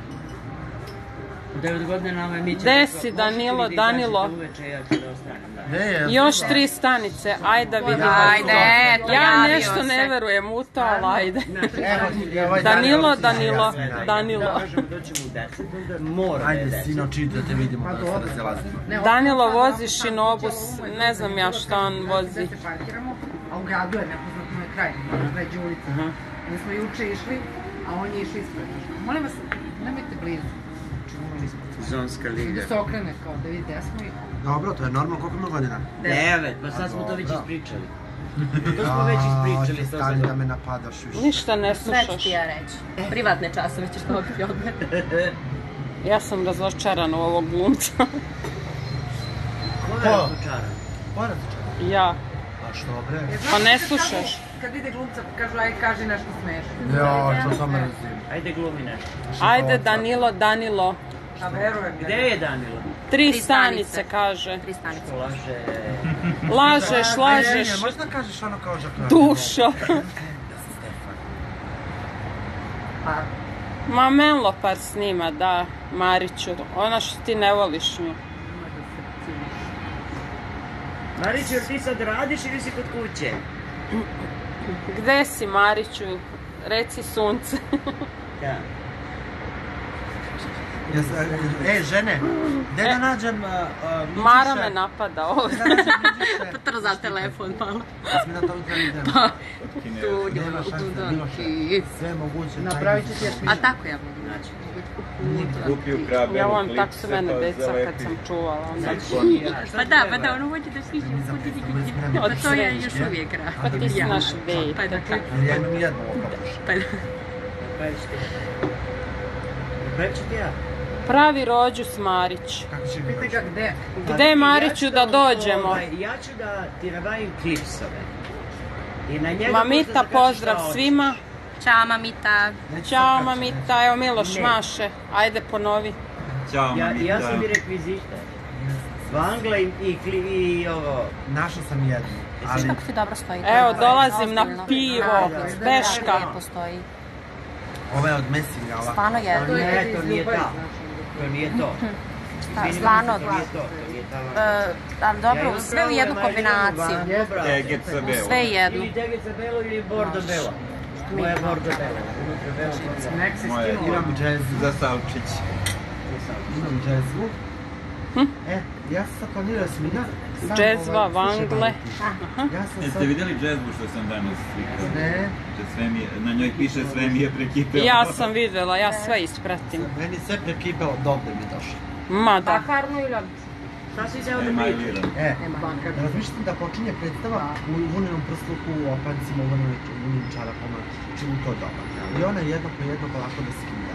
Speaker 1: U devet godina nama je Mića.
Speaker 5: Gde
Speaker 1: rekao,
Speaker 5: si,
Speaker 1: možete
Speaker 5: Danilo,
Speaker 1: li da izađete
Speaker 5: Danilo?
Speaker 1: uveče, ja ću da ostanem, da.
Speaker 2: Ne, ja
Speaker 5: Još tri stanice, ajde da vidimo.
Speaker 3: Ajde, eto,
Speaker 5: Ja
Speaker 3: javio
Speaker 5: nešto ne
Speaker 3: se.
Speaker 5: verujem u to, ali ajde.
Speaker 2: Evo, ovaj
Speaker 5: Danilo,
Speaker 2: Danilo,
Speaker 5: Danilo,
Speaker 1: Da,
Speaker 5: Danilo.
Speaker 1: možemo doći u deset, onda mora da je
Speaker 2: Ajde,
Speaker 1: deset.
Speaker 2: sinoči, da te vidimo, da se razilazimo.
Speaker 6: Ne,
Speaker 5: Danilo
Speaker 6: ovdje
Speaker 5: vozi
Speaker 6: sad,
Speaker 5: šinobus,
Speaker 6: ovdje sad,
Speaker 5: ne znam ja šta on vozi.
Speaker 6: Gde se parkiramo, a u gradu je nepoznat moj kraj, moram pređe ulica.
Speaker 1: Aha.
Speaker 6: Mi smo juče išli, a on je išao ispred. Molim vas, nemojte blizu. Čuvali smo.
Speaker 1: Zonska liga.
Speaker 6: Da se okrene kao da vidi gde smo i...
Speaker 2: Dobro, to je normalno, koliko ima godina?
Speaker 1: Devet, pa sad smo to već
Speaker 2: Dobro.
Speaker 1: ispričali. To smo već ispričali. to
Speaker 2: Stani
Speaker 1: sad-
Speaker 2: da me napadaš više.
Speaker 5: Ništa ne
Speaker 3: Sve ću
Speaker 5: slušaš.
Speaker 3: ti ja reći. Privatne časove ćeš dobiti od mene.
Speaker 5: Ja sam razočarana u ovog glumca.
Speaker 1: Ko je
Speaker 2: Ko?
Speaker 1: razočaran?
Speaker 2: Poraz čak.
Speaker 5: Ja.
Speaker 2: A što bre?
Speaker 6: E, znaš
Speaker 5: Pa ne
Speaker 6: kad
Speaker 5: slušaš.
Speaker 6: kažu- Kad vide glumca, kažu aj kaži nešto smešno.
Speaker 2: Jo, to to mrzim.
Speaker 1: Ajde glumi nešto.
Speaker 5: Ajde Danilo, Danilo.
Speaker 6: A verujem.
Speaker 1: Gde je Danilo?
Speaker 5: Tri
Speaker 3: Tri
Speaker 5: stanice
Speaker 3: stanice.
Speaker 5: kaže.
Speaker 3: Tri stanice.
Speaker 1: Ko laže?
Speaker 5: Lažeš,
Speaker 2: Ne,
Speaker 5: lažeš.
Speaker 2: ne, možda kažeš ono kao žakljanje.
Speaker 5: Dušo.
Speaker 2: Da si Stefan.
Speaker 6: Pa,
Speaker 5: Ma Menlo par snima, da, Mariću. Ona što ti ne voliš nju.
Speaker 6: nemoj da se ciniš.
Speaker 1: Marić, jer ti sad radiš ili si kod kuće?
Speaker 5: Gde si Mariću? Reci sunce.
Speaker 1: Ja.
Speaker 2: Jes, e, žene, gde da nađem uh, uh, Mićiša?
Speaker 5: Mara me napada ovdje.
Speaker 2: Gde da nađem Mićiše?
Speaker 3: Trza telefon malo.
Speaker 2: Ja sam da to utra idem.
Speaker 3: Tu,
Speaker 2: Nema šanse, bilo šta. Sve moguće.
Speaker 6: Napravit ću ti još
Speaker 3: A tako ja mogu naći.
Speaker 4: Kupio kraberu
Speaker 5: Ja volim
Speaker 4: klip,
Speaker 5: tako su
Speaker 4: sve
Speaker 5: mene
Speaker 4: to
Speaker 5: deca
Speaker 4: zalepi.
Speaker 5: kad sam čuvala. Onda.
Speaker 3: Pa da, pa da, ono hoće da sviđa. Pa to ja još uvijek
Speaker 5: Pa
Speaker 3: radim.
Speaker 5: ti si
Speaker 3: Ja.
Speaker 5: naš
Speaker 3: Pa da,
Speaker 5: dejte.
Speaker 3: kako?
Speaker 2: Jer ja imam jedno okapuš.
Speaker 3: Pa da.
Speaker 1: Napravit ću ti. Napravit ću ti ja.
Speaker 5: Pravi rođu s Marić.
Speaker 2: Kako će
Speaker 6: Pite ga gde.
Speaker 5: Gde Mariću da dođemo?
Speaker 1: Ovaj, ja ću da ti nabavim klipsove. I na njega
Speaker 5: Mamita,
Speaker 1: možda da kažeš
Speaker 5: pozdrav
Speaker 1: šta hoćeš.
Speaker 5: svima.
Speaker 3: Ćao, mamita.
Speaker 5: Ćao mamita, evo Miloš
Speaker 1: Ne.
Speaker 5: maše. Ajde ponovi.
Speaker 4: Ćao,
Speaker 1: Ja,
Speaker 4: mamita.
Speaker 1: ja sam i rekvizita. Vangla i, i, kli- i ovo...
Speaker 2: Našao sam jednu,
Speaker 3: Viš
Speaker 2: ali
Speaker 3: kako ti dobro stoji?
Speaker 5: Evo,
Speaker 3: To je
Speaker 5: dolazim na
Speaker 3: ozbiljno.
Speaker 5: pivo,
Speaker 3: Da,
Speaker 5: Beška.
Speaker 3: lijepo stoji.
Speaker 2: ova je od Messinga, ova.
Speaker 3: Stvarno je.
Speaker 1: To
Speaker 6: To je
Speaker 1: ne,
Speaker 6: kad
Speaker 1: to
Speaker 6: iz
Speaker 1: nije
Speaker 6: ljubavi,
Speaker 1: ta.
Speaker 6: znaš.
Speaker 1: To nije to.
Speaker 3: Da,
Speaker 1: Izvini,
Speaker 3: stvarno,
Speaker 1: to nije to. To nije
Speaker 3: E, ali dobro, sve u jednu kombinaciju.
Speaker 4: Teget sa belo.
Speaker 3: Sve jednu.
Speaker 1: Ili tegica belo ili bordo belo. Moja bordo belo. Unutra belo.
Speaker 6: Nek se
Speaker 4: Moje
Speaker 6: skinuo.
Speaker 2: Imam džez,
Speaker 4: za Salčić.
Speaker 2: imam džezvu. E, ja sam sad planirao smina.
Speaker 5: Džezva, vangle.
Speaker 2: Ja sam
Speaker 4: Jeste
Speaker 2: sad...
Speaker 4: vidjeli džezbu što sam danas slikao?
Speaker 2: Ne.
Speaker 4: Sve mi je, na njoj piše sve mi je prekipelo.
Speaker 5: Ja sam vidjela, ja sve ispratim.
Speaker 2: Meni sve prekipelo, dobro mi došlo.
Speaker 5: Ma da.
Speaker 3: Bakarnu ili obično?
Speaker 1: Šta si se ovdje pričao?
Speaker 4: Emajliran.
Speaker 2: E, razmišljam da počinje predstava u vunenom prsluku, u opancima, u vunenim čarapama, znači u to doba. I ona jedno po jedno polako da skida.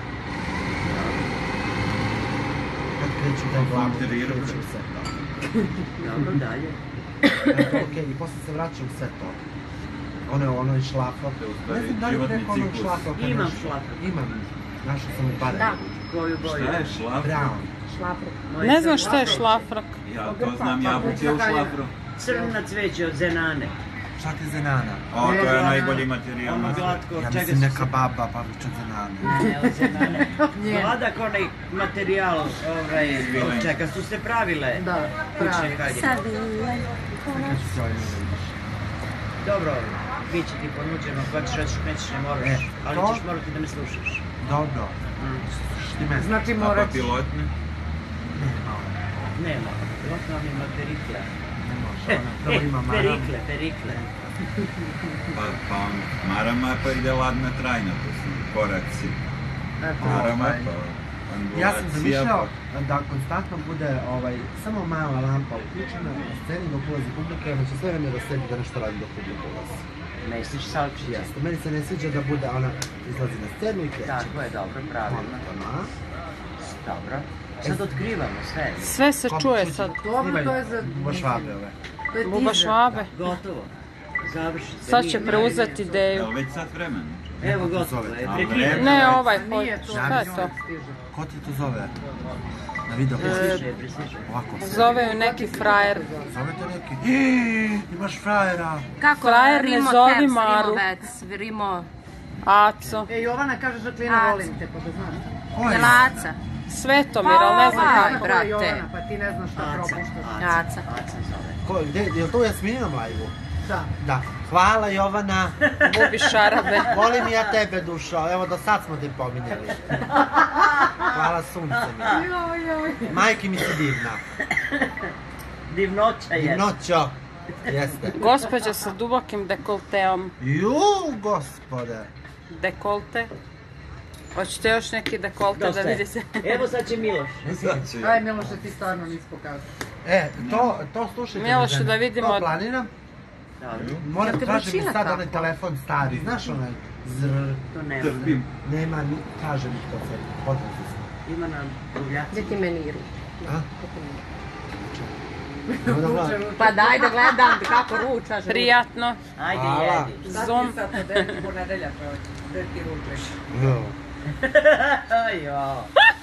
Speaker 2: Kad kreću da je glavu, kreću u sve to.
Speaker 1: Dobro, dalje.
Speaker 2: Okej, i posle se vraća u sve to. Ono je ono i šlafrok. Ne znam da li
Speaker 4: životni
Speaker 2: preko onog
Speaker 4: ciklus.
Speaker 2: šlafroka.
Speaker 1: Imam
Speaker 2: našao.
Speaker 1: šlafrok.
Speaker 2: Imam. Našao sam u bare.
Speaker 3: Da.
Speaker 1: Koju boju?
Speaker 4: Šta je šlafrok?
Speaker 2: Brown.
Speaker 1: Moj
Speaker 5: Ne znam
Speaker 1: crn-
Speaker 5: šta je šlafrak.
Speaker 4: Ja to znam, jabuke u šlafru.
Speaker 1: Crna cveće od zenane.
Speaker 2: Šta ti je zenana?
Speaker 4: O, to je najbolji materijal
Speaker 1: Ono
Speaker 4: na svijetu.
Speaker 1: glatko,
Speaker 2: Ja
Speaker 1: od čega
Speaker 2: mislim
Speaker 1: su
Speaker 2: neka baba, babić od zenane.
Speaker 1: Ne, od zenane. Gladak onaj materijal, ovaj, od čega su se pravile.
Speaker 6: Da,
Speaker 1: Kućne
Speaker 6: pravi.
Speaker 1: haljine.
Speaker 2: Kad ću se ovaj ne vidiš.
Speaker 1: Dobro, bit će ti ponuđeno, hoćeš, hoćeš, nećeš, ne moraš,
Speaker 2: E,
Speaker 1: ali
Speaker 2: to-
Speaker 1: ćeš morati da me slušaš.
Speaker 2: Dobro. Šti me.
Speaker 6: Znači
Speaker 4: A
Speaker 6: morat
Speaker 4: papilotne?
Speaker 1: Nema, pilotno vam ima perikle.
Speaker 2: Ne može, ona prvo ima maram.
Speaker 1: Perikle, perikle.
Speaker 4: Pa, pa on, marama pa ide ladna trajna, to su koraci. Marama pa
Speaker 2: Ja sam
Speaker 4: angulacija,
Speaker 2: zamišljao
Speaker 4: pa...
Speaker 2: da konstantno bude ovaj, samo mala lampa uključena na sceni dok ulazi publika, jer će sve vreme da sedi da nešto radi dok publika ulazi.
Speaker 1: Misliš Salčića?
Speaker 2: Jeste, meni se ne sviđa da bude ona izlazi na scenu i kreće.
Speaker 1: Tako je, dobro, pravilno.
Speaker 2: Ona,
Speaker 1: Dobro. Sad otkrivamo sve.
Speaker 5: Sve se čuje sad.
Speaker 6: Dobro, to je za...
Speaker 2: Buba švabe ove.
Speaker 6: To je
Speaker 5: Buba
Speaker 6: teaser.
Speaker 5: švabe.
Speaker 1: Gotovo. Završi se.
Speaker 5: Sad
Speaker 1: Nije-
Speaker 5: će preuzeti ideju.
Speaker 4: Jel već sat vremena?
Speaker 1: Evo gotovo je,
Speaker 4: A,
Speaker 1: prekidamo.
Speaker 4: vreme.
Speaker 5: Ne, ovaj koji.
Speaker 6: Nije to.
Speaker 5: Šta je to?
Speaker 2: Ko ti to zove? Na video
Speaker 1: Presliže, presliže.
Speaker 2: ovako.
Speaker 5: Zove ju neki frajer.
Speaker 2: Zove te neki, "Ej, imaš frajera."
Speaker 3: Kako?
Speaker 5: Frajer ne
Speaker 3: Rimo
Speaker 5: zovi
Speaker 3: Teps,
Speaker 5: Maru.
Speaker 3: Rimo Vec, Rimo
Speaker 5: Aco.
Speaker 6: E, Jovana kaže Žaklina,
Speaker 3: Aca.
Speaker 6: volim te, pa da znaš.
Speaker 2: Ko je?
Speaker 3: Jelaca.
Speaker 5: Svetomir, ali ne znam
Speaker 3: Ovaj.
Speaker 5: kako.
Speaker 6: Kako je
Speaker 3: brate.
Speaker 6: Jovana, pa ti ne znaš šta
Speaker 1: Aca,
Speaker 6: propuštaš.
Speaker 1: Aca,
Speaker 3: Aca.
Speaker 1: Aca zove.
Speaker 2: Ko, gde, je li to u Jasmininom live-u?
Speaker 6: Da.
Speaker 2: Da. Hvala Jovana.
Speaker 5: Bubi šarabe.
Speaker 2: Volim i ja tebe, dušo. Evo, do sad smo te pominjali. Hvala sunce mi.
Speaker 6: Joj, joj.
Speaker 2: Majki mi si divna.
Speaker 1: Divnoća je.
Speaker 2: Divnoćo. Jeste.
Speaker 5: Gospođa sa dubokim dekolteom.
Speaker 2: Ju, gospode.
Speaker 5: Dekolte. Hoćete još neki dekolte da
Speaker 1: Dosta je.
Speaker 5: vidi se?
Speaker 1: Evo sad će Miloš.
Speaker 4: Sad će
Speaker 6: Aj, Miloše, ti stvarno nisi pokazao.
Speaker 2: E, to, to slušajte.
Speaker 5: Miloše,
Speaker 2: žene.
Speaker 5: da vidimo-
Speaker 2: To planiram.
Speaker 1: Dobro,
Speaker 2: Moram
Speaker 6: Jel te
Speaker 2: tražim mi
Speaker 6: vrućina
Speaker 2: sad
Speaker 6: tako?
Speaker 2: onaj telefon stari. Znaš onaj zr...
Speaker 1: to nema.
Speaker 4: trpim.
Speaker 2: Nema, ni, kaže mi to sad. Potrezi se.
Speaker 1: Ima na buvljaci.
Speaker 3: Gdje ti meniru?
Speaker 2: A? Evo da gledam.
Speaker 3: Pa daj da gledam kako ručaš.
Speaker 5: Prijatno.
Speaker 1: Ajde,
Speaker 2: Hvala.
Speaker 1: jedi.
Speaker 6: Šta
Speaker 5: Zom.
Speaker 6: ti sad od devet ponedelja, čovječ? Gde ti ručeš?
Speaker 2: Jo.
Speaker 1: Ajo.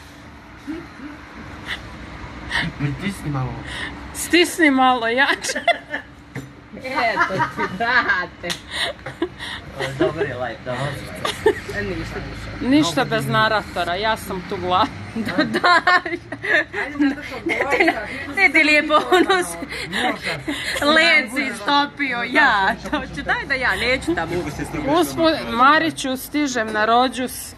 Speaker 2: Pritisni malo.
Speaker 5: Stisni malo jače.
Speaker 3: Eto ti, brate.
Speaker 1: Dobar je live, dobar je live.
Speaker 6: E, ništa duša.
Speaker 5: Ništa bez naratora, ja sam tu glas.
Speaker 3: Da, da.
Speaker 6: Ajde, zato što govori sad.
Speaker 3: Te ti lijepo ono se leci istopio, ja. To ću, daj da ja, neću tamo.
Speaker 4: Mogu se strugati.
Speaker 5: Usput, Mariću, stižem na rođus.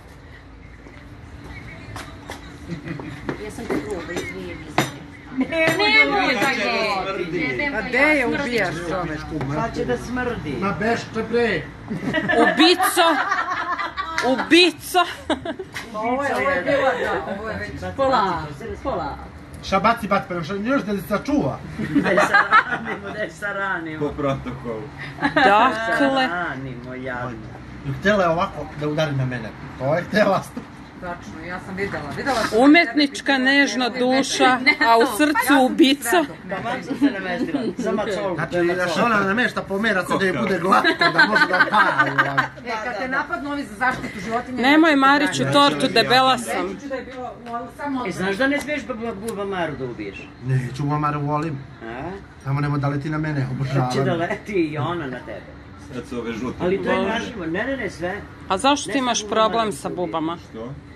Speaker 3: Jesam te truba iz dvije vizije. Nemoj da je.
Speaker 6: A gde je ubijaš, čoveč?
Speaker 1: Sad će da smrdi.
Speaker 2: Ma bešte bre.
Speaker 5: Ubico! Ubico!
Speaker 6: Ovo je, ovo je bila, da, ovo je već...
Speaker 3: Pola, pola.
Speaker 2: Šta baci, baci, pa još, još da se sačuva.
Speaker 1: Da je saranimo, da je saranimo.
Speaker 4: Po protokolu.
Speaker 5: Dakle,
Speaker 1: Saranimo, jadno.
Speaker 2: I htjela je ovako da udari na mene. To je htjela.
Speaker 6: Tačno, ja sam videla. Videla sam...
Speaker 5: umetnička nežna duša, a u srcu ubico.
Speaker 1: Taman sam se namestila. Za macolku.
Speaker 2: Znači,
Speaker 1: to je
Speaker 2: da
Speaker 1: macolka.
Speaker 2: ona namešta pomera se da je bude glatko, da može da pali.
Speaker 6: E, kad te napadnu ovi za zaštitu životinja...
Speaker 5: Nemoj Mariću tortu, debela sam.
Speaker 6: Reći ću da je bilo u- samo...
Speaker 1: E, znaš da ne smiješ Buba Maru da ubiješ?
Speaker 2: Neću, Mamaru volim.
Speaker 1: A?
Speaker 2: Samo nemoj da leti na mene,
Speaker 1: Sad će da
Speaker 2: obožavam.
Speaker 1: leti i ona na tebe.
Speaker 4: Sad su ove žute.
Speaker 1: Ali to je
Speaker 4: Bože.
Speaker 1: našimo. Ne, ne, ne, sve.
Speaker 5: A zašto ti imaš problem sa bubama?
Speaker 4: Što?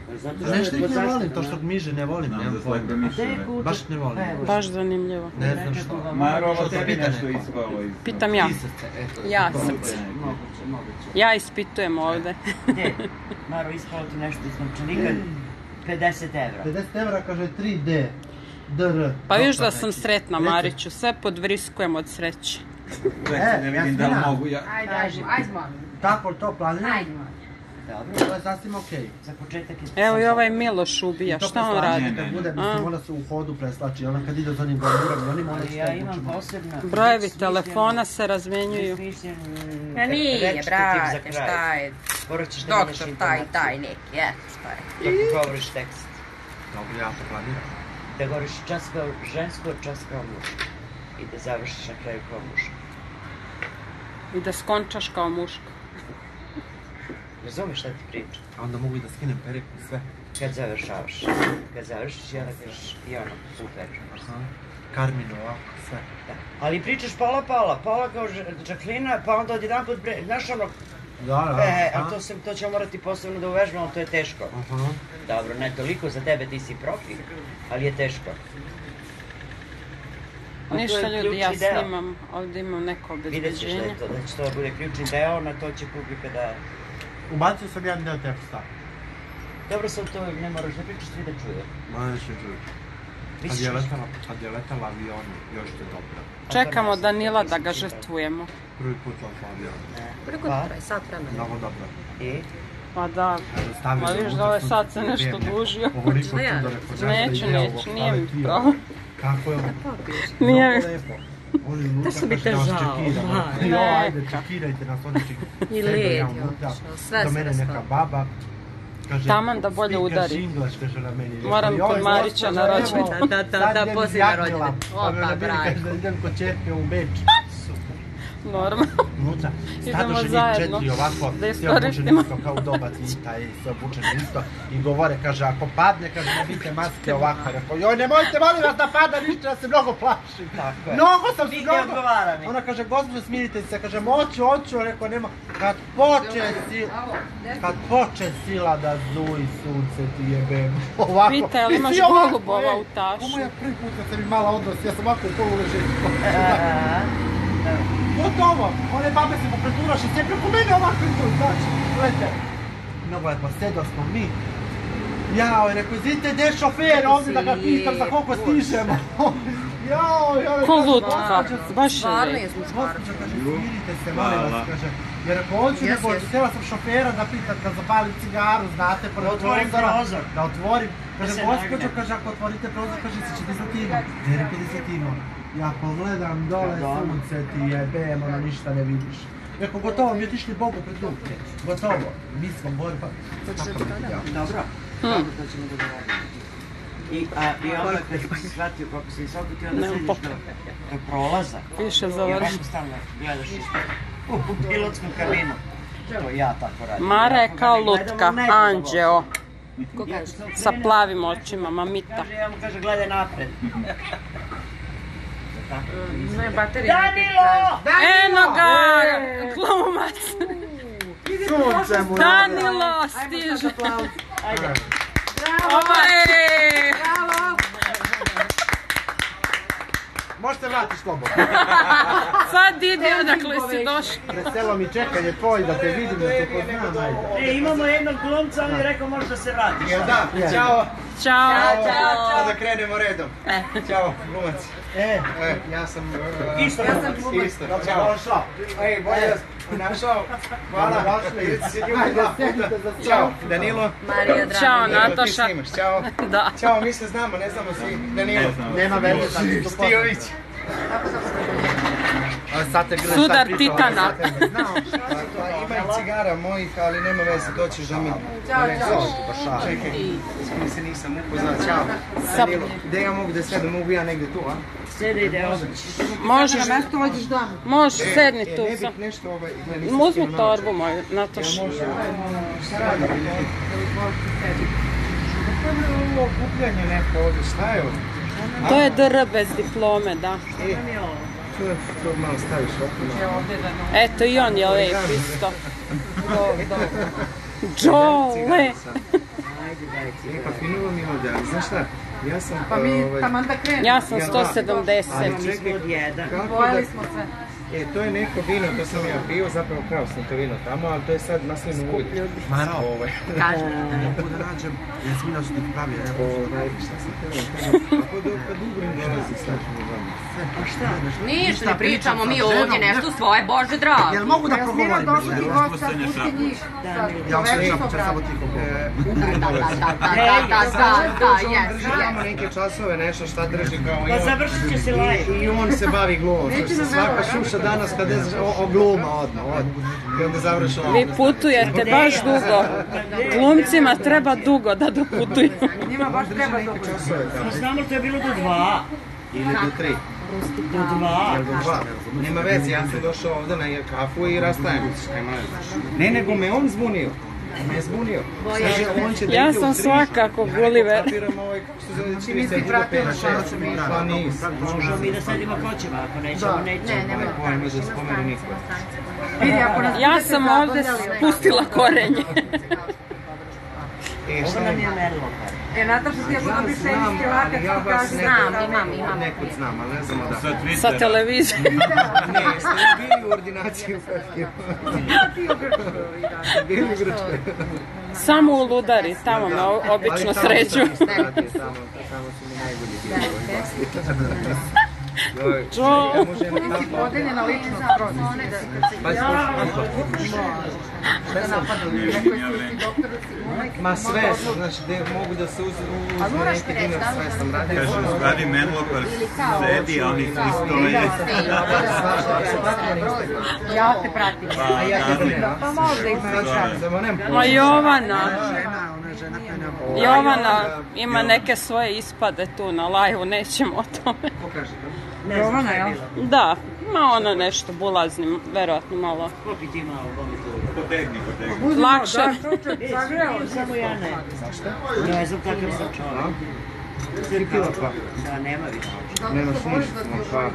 Speaker 2: Nešto ih ne volim, to što gmiže ne volim, nemam pojma. Baš ne volim.
Speaker 5: Baš zanimljivo.
Speaker 2: Ne znam što.
Speaker 4: Maro, ovo
Speaker 2: Što te
Speaker 4: tebi
Speaker 2: pita
Speaker 4: nešto
Speaker 2: neko?
Speaker 4: ispalo iz...
Speaker 5: Pitam ja.
Speaker 2: Srce, eto.
Speaker 5: Ja srce.
Speaker 1: Moguće, moguće.
Speaker 5: Ja ispitujem ovde.
Speaker 1: Gdje? Maro, ispalo ti nešto iz novčanika? pedeset evra.
Speaker 2: pedeset evra kaže tri D. D R.
Speaker 5: Pa viš da sam sretna, Mariću. Sve podvriskujem od sreće.
Speaker 4: Čekaj, ne vidim da li mogu ja...
Speaker 6: Ajde, ajde, ajde, molim.
Speaker 2: Tako to planira?
Speaker 6: Ajde, molim.
Speaker 1: Dobro,
Speaker 2: To je sasvim okej.
Speaker 1: za početak je...
Speaker 5: Evo i ovaj Miloš ubija. Šta on radi?
Speaker 2: Kad bude,
Speaker 5: A?
Speaker 2: mislim, ona se u hodu preslači. Ona kad ide za onim glavurom, oni mora
Speaker 1: Ali ja imam posebno...
Speaker 5: Brojevi telefona se razmenjuju.
Speaker 3: Ja nije, brate, šta je?
Speaker 1: Morat ćeš da vidiš
Speaker 3: Doktor taj,
Speaker 1: informaciju.
Speaker 3: taj neki, je, šta je?
Speaker 1: Kako govoriš tekst.
Speaker 2: Dobro, ja to planiram.
Speaker 1: Da govoriš čas kao žensko, čas kao muško. I da završiš na kraju kao muško.
Speaker 5: I da skončaš kao muško.
Speaker 1: Razumiješ šta ti pričam?
Speaker 2: A onda mogu i da skinem periku i sve.
Speaker 1: Kad završavaš. Kad završiš, ja da kažeš i ono, super.
Speaker 2: Aha. Karmino, ovako, sve.
Speaker 1: Da. Ali pričaš pola pola, pola kao Žaklina, pa onda odjedan put bre... Znaš ono,
Speaker 2: Da, da.
Speaker 1: e, a
Speaker 2: aha.
Speaker 1: to, se, to ćemo morati posebno da uvežbamo, to je teško.
Speaker 2: Aha.
Speaker 1: Dobro, ne toliko za tebe, ti si profi, ali je teško. A to je
Speaker 5: Ništa ljudi, ja
Speaker 1: ključni deo.
Speaker 5: snimam. Ovdje imam neko
Speaker 1: Vidjet ćeš da,
Speaker 5: obezbeđenje.
Speaker 1: je to, da će to bude ključni deo, na to će publika da...
Speaker 2: Ubacio sam jedan deo teksta.
Speaker 1: Dobro, sad to ne moraš da pričaš, svi da čuje.
Speaker 2: Ma neće čuti. Kad
Speaker 1: Misliš
Speaker 2: je
Speaker 1: nešto?
Speaker 2: letala, kad je letala avionu, još je dobro.
Speaker 5: Čekamo Danila da ga žrtvujemo.
Speaker 2: Prvi put letala avionu.
Speaker 3: Koliko
Speaker 1: Pa?
Speaker 3: traje? Sat vremena.
Speaker 2: Mnogo dobro.
Speaker 1: I?
Speaker 5: Pa da.
Speaker 2: Evo, stavio
Speaker 5: Ma
Speaker 2: sam
Speaker 5: vidiš
Speaker 2: unutra
Speaker 5: da ovaj
Speaker 2: sunce,
Speaker 5: sad se
Speaker 2: je
Speaker 5: nešto
Speaker 2: vrijeme.
Speaker 5: dužio.
Speaker 2: Ovoliko
Speaker 3: Hoćeš da ja?
Speaker 2: čudo, rekao, zašto
Speaker 5: Neću,
Speaker 2: ide ovo,
Speaker 5: neću, nije
Speaker 2: ali
Speaker 5: mi
Speaker 2: ti
Speaker 5: pravo.
Speaker 2: ovo. Kako je ovo?
Speaker 5: Nije
Speaker 2: Mnogo
Speaker 5: mi.
Speaker 2: lepo. Oni unutra
Speaker 3: što bi
Speaker 2: kaže
Speaker 3: te
Speaker 2: da vas
Speaker 3: žao,
Speaker 2: čekiramo.
Speaker 3: Maj.
Speaker 2: Jo, ajde, čekirajte nas, oni čekiraju.
Speaker 3: I
Speaker 2: Sebe,
Speaker 3: led
Speaker 2: ja
Speaker 3: je
Speaker 2: unutra.
Speaker 3: otišao, sve
Speaker 2: Do
Speaker 3: se
Speaker 2: mene neka
Speaker 3: raspalo.
Speaker 2: baba. Kaže,
Speaker 5: Taman da bolje
Speaker 2: speakers
Speaker 5: udari.
Speaker 2: English, kaže na meni. Rekao,
Speaker 5: Moram
Speaker 2: joj,
Speaker 5: kod Marića
Speaker 2: gospođo,
Speaker 5: na
Speaker 2: evo,
Speaker 5: rođendan.
Speaker 3: Da, da, da,
Speaker 2: sad
Speaker 3: da,
Speaker 2: idem
Speaker 3: poslije
Speaker 2: iz
Speaker 3: na
Speaker 2: Jagnjela.
Speaker 3: rođendan.
Speaker 2: Pa me
Speaker 3: Opa,
Speaker 2: na bili kaže
Speaker 3: brajko.
Speaker 2: da idem kod čerke u Beč.
Speaker 5: Normalno.
Speaker 2: Unutra,
Speaker 5: Idemo
Speaker 2: stadoše njih
Speaker 5: zajedno.
Speaker 2: četiri ovako,
Speaker 5: Da
Speaker 2: sve
Speaker 5: iskoristimo.
Speaker 2: obučeni isto kao doba cita i sve obučeni isto. I govore, kaže, ako padne, kaže, nabite maske ovako. Rekao, joj, nemojte, molim vas da pada ništa, ja se mnogo plašim.
Speaker 1: Tako je.
Speaker 2: Mnogo sam se
Speaker 1: Niko
Speaker 2: mnogo...
Speaker 1: ne odgovara mi.
Speaker 2: Ona kaže, gospođo, smirite se, kaže, moću, hoću, rekao, nema... Kad poče sila, kad poče sila da zuji sunce ti jebem, ovako.
Speaker 5: Pita, jel imaš
Speaker 2: I ovako,
Speaker 5: golubova
Speaker 2: ej,
Speaker 5: u tašu?
Speaker 2: Ovo je prvi put kad sam imala odnos, ja sam ovako u poluležetku.
Speaker 1: Aha.
Speaker 2: Gotovo, one babe se popreturaš i sve preko mene ovako idu, znači, gledajte. Mnogo lepo, sedla smo mi. Jao, rekao, izvidite, gdje je šofer, ovdje da ga pitam za koliko stižemo. Jao, jao,
Speaker 5: Ko lutka, baš je
Speaker 3: Stvarno
Speaker 5: lep.
Speaker 3: je muškarka.
Speaker 2: Gospođo, kaže, smirite se, molim vas,
Speaker 4: Hvala.
Speaker 2: kaže. Jer ako hoću,
Speaker 3: Jes,
Speaker 2: nego,
Speaker 3: jes.
Speaker 2: htjela sam šofera da pitam kad zapalim cigaru, znate, pored
Speaker 1: Da otvorim
Speaker 2: prozora,
Speaker 1: prozor.
Speaker 2: Da otvorim. Kaže,
Speaker 1: se
Speaker 2: gospođo,
Speaker 1: nagne.
Speaker 2: kaže, ako otvorite prozor, kaže, se će dizatimo. Ne, rekao dizatimo. Ja pogledam dole,
Speaker 1: Kad ono?
Speaker 2: sunce ti jebem, ono ništa ne vidiš. Rekao, gotovo, mi otišli Bogu pred ruke. Gotovo. Mi smo borba. Tako mi je, ja.
Speaker 1: Dobro. Dobro, to ćemo dogovoriti. I, a, i onda kad si shvatio koliko si visoko, ti onda
Speaker 5: Nemam
Speaker 1: sediš
Speaker 5: pokre.
Speaker 1: do, do prolaza.
Speaker 5: Piše
Speaker 1: I
Speaker 5: završi.
Speaker 1: ovako stalno gledaš ispod. U, u pilotsku kabinu. To ja tako radim.
Speaker 5: Mara je
Speaker 1: Ako ga
Speaker 5: kao
Speaker 1: ne gledam,
Speaker 5: lutka,
Speaker 1: on ne gleda
Speaker 5: anđeo.
Speaker 1: voz. I ako se
Speaker 5: Sa
Speaker 1: okrene,
Speaker 5: plavim očima, mamita.
Speaker 1: Kaže, ja mu kaže, gledaj napred.
Speaker 6: Ne, baterija.
Speaker 1: Danilo!
Speaker 5: Eno ga, glumac.
Speaker 2: Sunce mu
Speaker 5: Danilo stiže.
Speaker 1: Ajde.
Speaker 5: Ovaj.
Speaker 2: Možete vratiš slobodno.
Speaker 5: Sad idi odakle si došao.
Speaker 2: Veselo mi čekanje tvoj da te vidim, da te poznam, ajde.
Speaker 1: E, imamo jednog glumca, on je rekao možda se vratiš.
Speaker 8: Jel da? Ćao!
Speaker 5: Ćao.
Speaker 8: Pa da krenemo redom. Ćao, glumac.
Speaker 2: E,
Speaker 8: E, ja sam... uh,
Speaker 1: Isto glumac.
Speaker 8: Isto,
Speaker 2: dobro
Speaker 8: ćao.
Speaker 2: došao.
Speaker 8: Ej, bolje vas našao. Hvala.
Speaker 2: Dobrodošli.
Speaker 8: Vidite se ljudi
Speaker 2: Ajde,
Speaker 8: dva
Speaker 2: sedite
Speaker 8: puta.
Speaker 2: za stol.
Speaker 8: Ćao, Danilo.
Speaker 3: Marija
Speaker 5: Ćao,
Speaker 3: Draga.
Speaker 8: Danilo, ti
Speaker 5: Nataša.
Speaker 8: snimaš. Ćao.
Speaker 5: Da.
Speaker 8: Ćao, mi se znamo, ne znamo svi. Danilo.
Speaker 4: Ne znam.
Speaker 2: Nema veze, sad ću to
Speaker 8: Stijović.
Speaker 2: Sad te gledam
Speaker 5: Sudar
Speaker 2: šta pričam,
Speaker 5: Titana.
Speaker 2: sad te ne znao.
Speaker 8: Pa ima i cigara mojih, ali nema veze, doćeš da mi...
Speaker 2: Ćao,
Speaker 8: Čekaj, s kim se nisam upoznao. Ćao.
Speaker 5: Sa-
Speaker 8: Danilo, gdje ja mogu da sedem? Mogu ja negdje tu, a?
Speaker 1: Sjede ide ovdje.
Speaker 5: Možeš, možeš, sedni
Speaker 8: E,
Speaker 5: tu.
Speaker 8: ne
Speaker 5: sa-
Speaker 8: bih nešto ovaj... ne, nisam
Speaker 5: Uzmi
Speaker 8: skinuo
Speaker 5: torbu moju, Nataša.
Speaker 8: Može. Šta radi? Ovo okupljanje neko ovdje, šta je ovo?
Speaker 5: To je D R bez diplome, da.
Speaker 8: E, to, to malo staviš ovdje.
Speaker 5: Eto i on je lep isto. Đole.
Speaker 1: daj
Speaker 8: E,
Speaker 1: cigarete.
Speaker 8: pa finulo mi ovdje, ali znaš šta? Ja sam...
Speaker 6: Pa mi
Speaker 8: ovaj,
Speaker 6: taman da krenemo.
Speaker 5: Ja sam sto sedamdeset.
Speaker 8: Ali
Speaker 1: Mi
Speaker 8: čekaj,
Speaker 1: smo od jedan.
Speaker 8: kako
Speaker 6: Pojeli
Speaker 8: da...
Speaker 6: smo sve.
Speaker 8: E, to je neko vino, to sam ja pio, zapravo krao sam to vino tamo, ali to je sad maslino ulje.
Speaker 2: Maro,
Speaker 8: Ovaj,
Speaker 3: Kaži.
Speaker 2: mogu da nađem, Jasmina su ti pravi, evo.
Speaker 8: ovaj, šta sam te vam kažem? Kako do, kad Ugrin dolazi sad ćemo vama?
Speaker 1: A šta?
Speaker 3: Ništa, ne pričamo mi
Speaker 2: sa ženom,
Speaker 3: ovdje nešto svoje, Bože drago.
Speaker 2: Jel mogu da
Speaker 6: Jasmina
Speaker 2: progovorim?
Speaker 6: došla ti
Speaker 4: Društvo
Speaker 6: gosta,
Speaker 4: se ne
Speaker 6: pusti
Speaker 4: šapu.
Speaker 6: njih. Sad,
Speaker 2: Ja vam se
Speaker 6: čovek
Speaker 2: šapu,
Speaker 6: su
Speaker 2: će samo ti
Speaker 8: E,
Speaker 2: progovorim.
Speaker 8: Ugrin
Speaker 3: Da, da,
Speaker 8: dolazi.
Speaker 3: da, da, da, da, da, da, jes,
Speaker 8: Drži
Speaker 3: jes.
Speaker 8: tamo neke časove, nešto šta drži kao i
Speaker 1: Pa
Speaker 8: on.
Speaker 1: završit će se live.
Speaker 8: I on se bavi glumom.
Speaker 6: Neće
Speaker 8: Znači,
Speaker 6: nam
Speaker 8: svaka
Speaker 6: verovati.
Speaker 8: šuša danas kad je o, o gluma odmah, odmah. I onda završi ovo.
Speaker 5: Vi putujete baš dugo. Glumcima treba dugo da doputuju.
Speaker 6: Njima baš treba dobro.
Speaker 8: Časove tamo.
Speaker 1: Pa znamo to je bilo do dva.
Speaker 8: Ili do tri.
Speaker 1: Do dva.
Speaker 8: Jel do dva? Nema veze, ja sam došao ovdje na kafu i rastajem. Nema veze. Ne, nego me on zbunio. Me je zbunio. Kaže, on će da
Speaker 5: Ja
Speaker 8: ide u
Speaker 5: sam
Speaker 8: tri.
Speaker 5: svakako
Speaker 8: Ja
Speaker 5: Gulliver.
Speaker 8: kapiram ovaj, kako se zove, čini
Speaker 6: nisi
Speaker 8: se bude
Speaker 6: pratila
Speaker 8: pet,
Speaker 6: šta
Speaker 8: šest.
Speaker 6: će mi
Speaker 8: Pa nisam.
Speaker 1: Možemo mi da sedimo ko ćemo, ako nećemo, nećemo.
Speaker 8: Ne pojma da spomeni niko.
Speaker 6: Vidi, ako nas
Speaker 5: Ja
Speaker 6: budete
Speaker 5: sam ovdje
Speaker 6: zabavljali,
Speaker 5: spustila korenje.
Speaker 8: E,
Speaker 1: Ovo
Speaker 8: šta
Speaker 1: nam
Speaker 8: je?
Speaker 1: je merlo.
Speaker 6: E, Nataša, ti ako
Speaker 8: Ja
Speaker 6: dobiš
Speaker 8: znam,
Speaker 6: serijski lakat,
Speaker 8: ali ja
Speaker 6: ti
Speaker 8: vas
Speaker 6: kaži
Speaker 8: nekud,
Speaker 3: Znam, imam, imam.
Speaker 8: nekud znam, ali ne znam da.
Speaker 4: Sa Twittera.
Speaker 5: Sa televizije.
Speaker 8: Ne, jeste li bili u ordinaciji u Ferhiju?
Speaker 6: ti u Grčkoj ovih dana.
Speaker 8: Bili u Grčkoj.
Speaker 5: Samo u Ludari, tamo me o- obično sreću.
Speaker 8: Tamo, tamo su mi najbolji bili.
Speaker 5: Čo?
Speaker 8: Ja možem
Speaker 6: Ti si podeljena ličnost skroz.
Speaker 8: Pa
Speaker 6: Da napadaju. Neko je si doktor, si
Speaker 8: Ma sve, znači da mogu da se uz- uzme
Speaker 3: moraš
Speaker 8: neki
Speaker 3: mi reći,
Speaker 8: dinar,
Speaker 3: da li
Speaker 8: sve
Speaker 3: je
Speaker 8: sam radio.
Speaker 4: Kaže, u stvari Menlopar sedi, a oni svi stoje.
Speaker 6: Ja te pratim.
Speaker 8: A ja tebe ne.
Speaker 6: Pa možda ima već rad.
Speaker 8: Samo nemam
Speaker 5: Ma Jovana.
Speaker 2: Žena, ona je žena koja ne...
Speaker 5: Jovana ima neke svoje ispade tu na live-u, nećemo o tome.
Speaker 8: pokaži.
Speaker 6: Jovana, jel?
Speaker 5: Da, ma ona nešto bulazni, verovatno malo.
Speaker 1: Koliko ti malo vomitu?
Speaker 4: Potegni, potegni.
Speaker 5: Lakše.
Speaker 1: Samo ja ne. Zašto? Ne znam kakav sam čovjek.
Speaker 8: Tri kila pa.
Speaker 1: Da, nema više.
Speaker 8: Nemaš ništa, ma pa.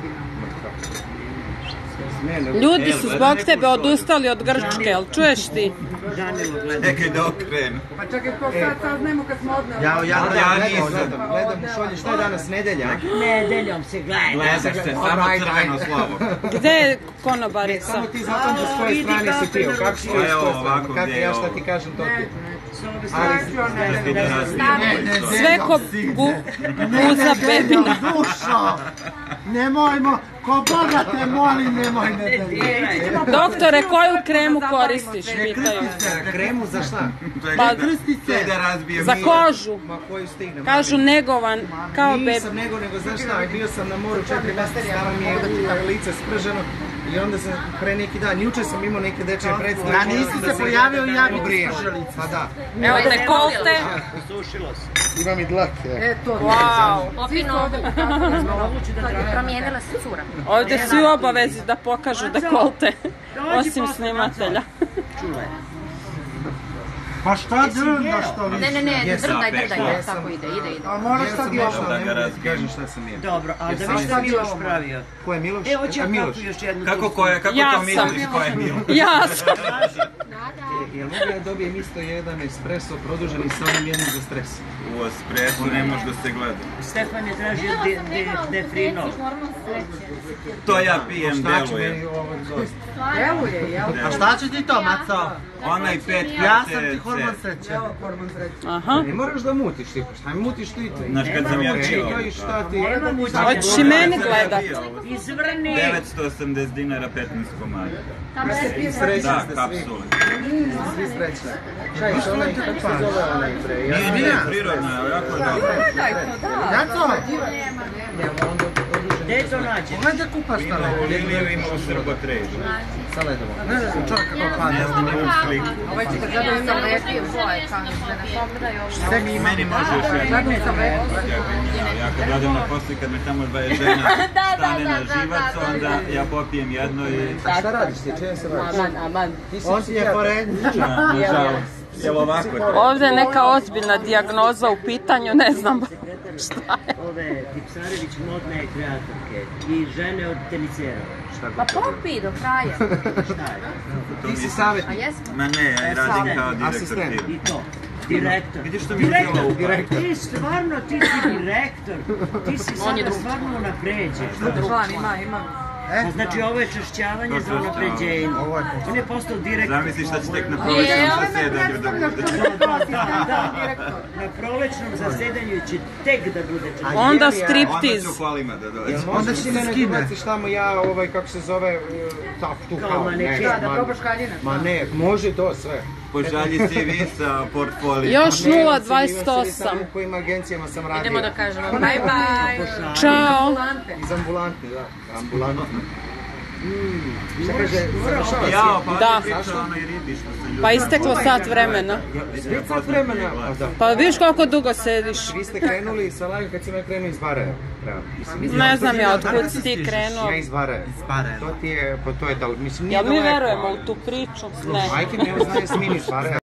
Speaker 8: Ne, ne,
Speaker 5: Ljudi su zbog tebe odustali od Grčke, jel čuješ ti?
Speaker 1: Danilo gleda.
Speaker 4: Čekaj da okrenu.
Speaker 6: Pa čekaj, ko sad saznemo kad smo odneli.
Speaker 2: Ja, ja,
Speaker 8: Ja,
Speaker 4: Ja
Speaker 8: gledam,
Speaker 4: nisam.
Speaker 8: gledam, gledam u šolji, šta je danas, nedelja?
Speaker 1: Nedeljom se gleda.
Speaker 4: Gledaš se, samo
Speaker 8: Ajde,
Speaker 4: crveno
Speaker 8: ajde.
Speaker 4: slovo.
Speaker 5: Gde je
Speaker 8: Ne,
Speaker 5: konobarica?
Speaker 8: samo ti zapamti s koje strane si pio, kako si pio s
Speaker 4: Evo,
Speaker 8: koje
Speaker 4: ovako
Speaker 8: strane, kako
Speaker 4: gdje je
Speaker 8: ja šta
Speaker 4: ovo.
Speaker 8: ti kažem, to ti.
Speaker 4: Da ti da razbijemo.
Speaker 5: Sve ko bu, buza bebina.
Speaker 2: Dušo! Nemojmo, ko Boga te molim, nemoj ne da.
Speaker 5: Doktore, koju kremu koristiš, pitaju.
Speaker 8: Kremu za šta?
Speaker 5: Pa,
Speaker 4: Sve da razbijem.
Speaker 5: za kožu.
Speaker 8: Ma koju stigne?
Speaker 5: Kažu negovan, kao
Speaker 8: Nisam
Speaker 5: bebi.
Speaker 8: nego, nego znaš šta, bio sam na moru četiri mjeseca, stava mi je lice sprženo i onda sam pre neki dan, juče sam imao neke dečje predstave.
Speaker 2: Ja nisi se pojavio i ja bi ti
Speaker 8: Obrijem.
Speaker 2: spržio lice.
Speaker 8: Pa da,
Speaker 5: Evo dekolte.
Speaker 1: Usušilo se.
Speaker 8: imam i dlake.
Speaker 6: E, to.
Speaker 5: Wow.
Speaker 3: Opino,
Speaker 1: Moguće da
Speaker 3: sad je
Speaker 1: traje.
Speaker 3: promijenila se cura.
Speaker 5: Ovdje svi u obavezi da pokažu dekolte. Osim snimatelja.
Speaker 1: Čule.
Speaker 2: Pa šta drndaš to
Speaker 3: Ne,
Speaker 2: više?
Speaker 3: ne, ne,
Speaker 8: Jesam,
Speaker 3: drndaj,
Speaker 4: pekla.
Speaker 3: drndaj,
Speaker 8: Jesam.
Speaker 3: tako ide, ide, ide.
Speaker 6: A moraš
Speaker 8: Ja
Speaker 6: sad
Speaker 8: sam
Speaker 6: još.
Speaker 8: došao,
Speaker 4: da
Speaker 8: ne
Speaker 4: ga
Speaker 8: mogu ti
Speaker 4: razbijem.
Speaker 8: kažem šta sam jeo.
Speaker 1: Dobro, a da
Speaker 8: Jesam.
Speaker 1: viš šta Miloš pravio.
Speaker 8: Ko je Miloš?
Speaker 1: E, hoće
Speaker 8: A,
Speaker 1: ja
Speaker 8: Miloš.
Speaker 1: kapu još jednu.
Speaker 4: Kako ko je, kako
Speaker 5: Ja
Speaker 4: to
Speaker 5: sam.
Speaker 4: misliš, ko je Milo?
Speaker 5: Ja sam.
Speaker 8: E, Jel mogu ja dobijem isto jedan espresso produženi sa onim jednim za stres?
Speaker 4: U espresu ne može da se gleda.
Speaker 1: Stefan je tražio de, de, defrino.
Speaker 4: To ja pijem,
Speaker 8: Šta će meni
Speaker 4: deluje.
Speaker 8: ovo dosta?
Speaker 6: Deluje, jel?
Speaker 2: A šta će ti to, Maco?
Speaker 4: Onaj pet
Speaker 2: Ja sam ti
Speaker 4: K
Speaker 2: hormon
Speaker 4: C.
Speaker 2: sreće.
Speaker 6: Evo, hormon sreće.
Speaker 5: Aha.
Speaker 8: Ne moraš da mutiš ti, pa šta mi mutiš ti to?
Speaker 4: Znaš kad sam ja čio.
Speaker 8: Ej, šta ti?
Speaker 1: Nema muđenja.
Speaker 5: Hoćeš i meni gledat?
Speaker 1: Izvrni.
Speaker 4: devetsto osamdeset dinara, petnaest komada.
Speaker 8: Srećni
Speaker 4: Da,
Speaker 8: ste svi,
Speaker 4: kapsule.
Speaker 8: svi srećni. Čaj, što onaj, kako se zove onaj bre? Ja
Speaker 4: Nije, nije prirodno, ali jako je dobro.
Speaker 2: Jaco,
Speaker 1: Gde to nađe?
Speaker 2: pogledaj kupaš šta ne.
Speaker 4: Liliju ima u Srbotrežu.
Speaker 8: sa ledovom.
Speaker 2: Ne, ne, čovjek kako
Speaker 4: Ne
Speaker 2: pada.
Speaker 4: znam imam sliku.
Speaker 6: Ovaj će da gledaju sa lepim boje, kao da ne pogledaju ovo.
Speaker 4: Meni može još jedan.
Speaker 6: Gledaju sa lepim.
Speaker 4: Ja genijalno. Ja kad odem na posli, kad me tamo dvaje žena stane na živac, onda ja popijem jedno i...
Speaker 8: A šta radiš ti? Čejem se radiš?
Speaker 3: Aman, aman.
Speaker 8: Ti si
Speaker 2: On ti je forenzičar.
Speaker 4: Nažalost. Jel ovako to?
Speaker 5: Ovdje je neka ozbiljna dijagnoza u pitanju, ne znam šta je.
Speaker 1: Ove Tipsarević modne kreatorke i žene od tenisera.
Speaker 3: Pa popi do kraja.
Speaker 1: Šta je?
Speaker 8: Ti si savjetnik.
Speaker 3: A jesmo?
Speaker 4: Ma ne, ja radim kao direktor
Speaker 8: Asistent.
Speaker 4: firme.
Speaker 1: I to. Direktor.
Speaker 4: Vidiš što mi je uzela u
Speaker 8: Direktor.
Speaker 1: Ti stvarno, ti si direktor. Ti si
Speaker 3: On je
Speaker 1: sada
Speaker 3: drugi.
Speaker 1: stvarno unapređeš.
Speaker 6: Član ima, ima.
Speaker 1: Pa znači ovo je čašćavanje za unapređenje. On je postao direktor.
Speaker 4: Zamisli šta će tek na prolećnom zasedanju da bude.
Speaker 1: Da, da, na prolećnom zasedanju će tek da bude čašćavanje.
Speaker 5: Onda
Speaker 4: Onda
Speaker 5: striptiz.
Speaker 4: ću kolima da dođe.
Speaker 8: Jel možeš ti mene ubaciš tamo ja, ovaj, kako se zove, tak, tu
Speaker 1: Kao
Speaker 8: kao, ne,
Speaker 1: maneken.
Speaker 6: Da, da probaš kaljine.
Speaker 8: ma ne, može to sve.
Speaker 4: Pošalji C V sa portfolio.
Speaker 5: Još
Speaker 8: Ne,
Speaker 5: nula
Speaker 8: ja sam
Speaker 5: dvadeset
Speaker 8: imao
Speaker 5: osam.
Speaker 8: samo u kojim agencijama sam radio.
Speaker 3: Idemo da kažemo bye bye.
Speaker 5: Ćao.
Speaker 8: Iz ambulantne, da, ambulantne. Šta kaže,
Speaker 1: Moraš-
Speaker 8: završava si?
Speaker 4: Jao, pa
Speaker 5: Da.
Speaker 4: ovdje priča onaj ribi što sam
Speaker 5: Pa isteklo sat vremena.
Speaker 8: Već sat vremena, a da.
Speaker 5: Pa vidiš koliko dugo sediš.
Speaker 8: Vi ste krenuli sa live kad sam ja krenuo iz Vareva. Mislim,
Speaker 5: Ne znam ja otkud si ti krenuo.
Speaker 8: ja iz Vareva. To ti je, pa to je da, mislim, nije
Speaker 5: Jel mi
Speaker 8: daleko,
Speaker 5: verujemo
Speaker 8: ali-
Speaker 5: u tu priču? Ne.
Speaker 8: Majke mi, evo znaje s mini iz Vareva.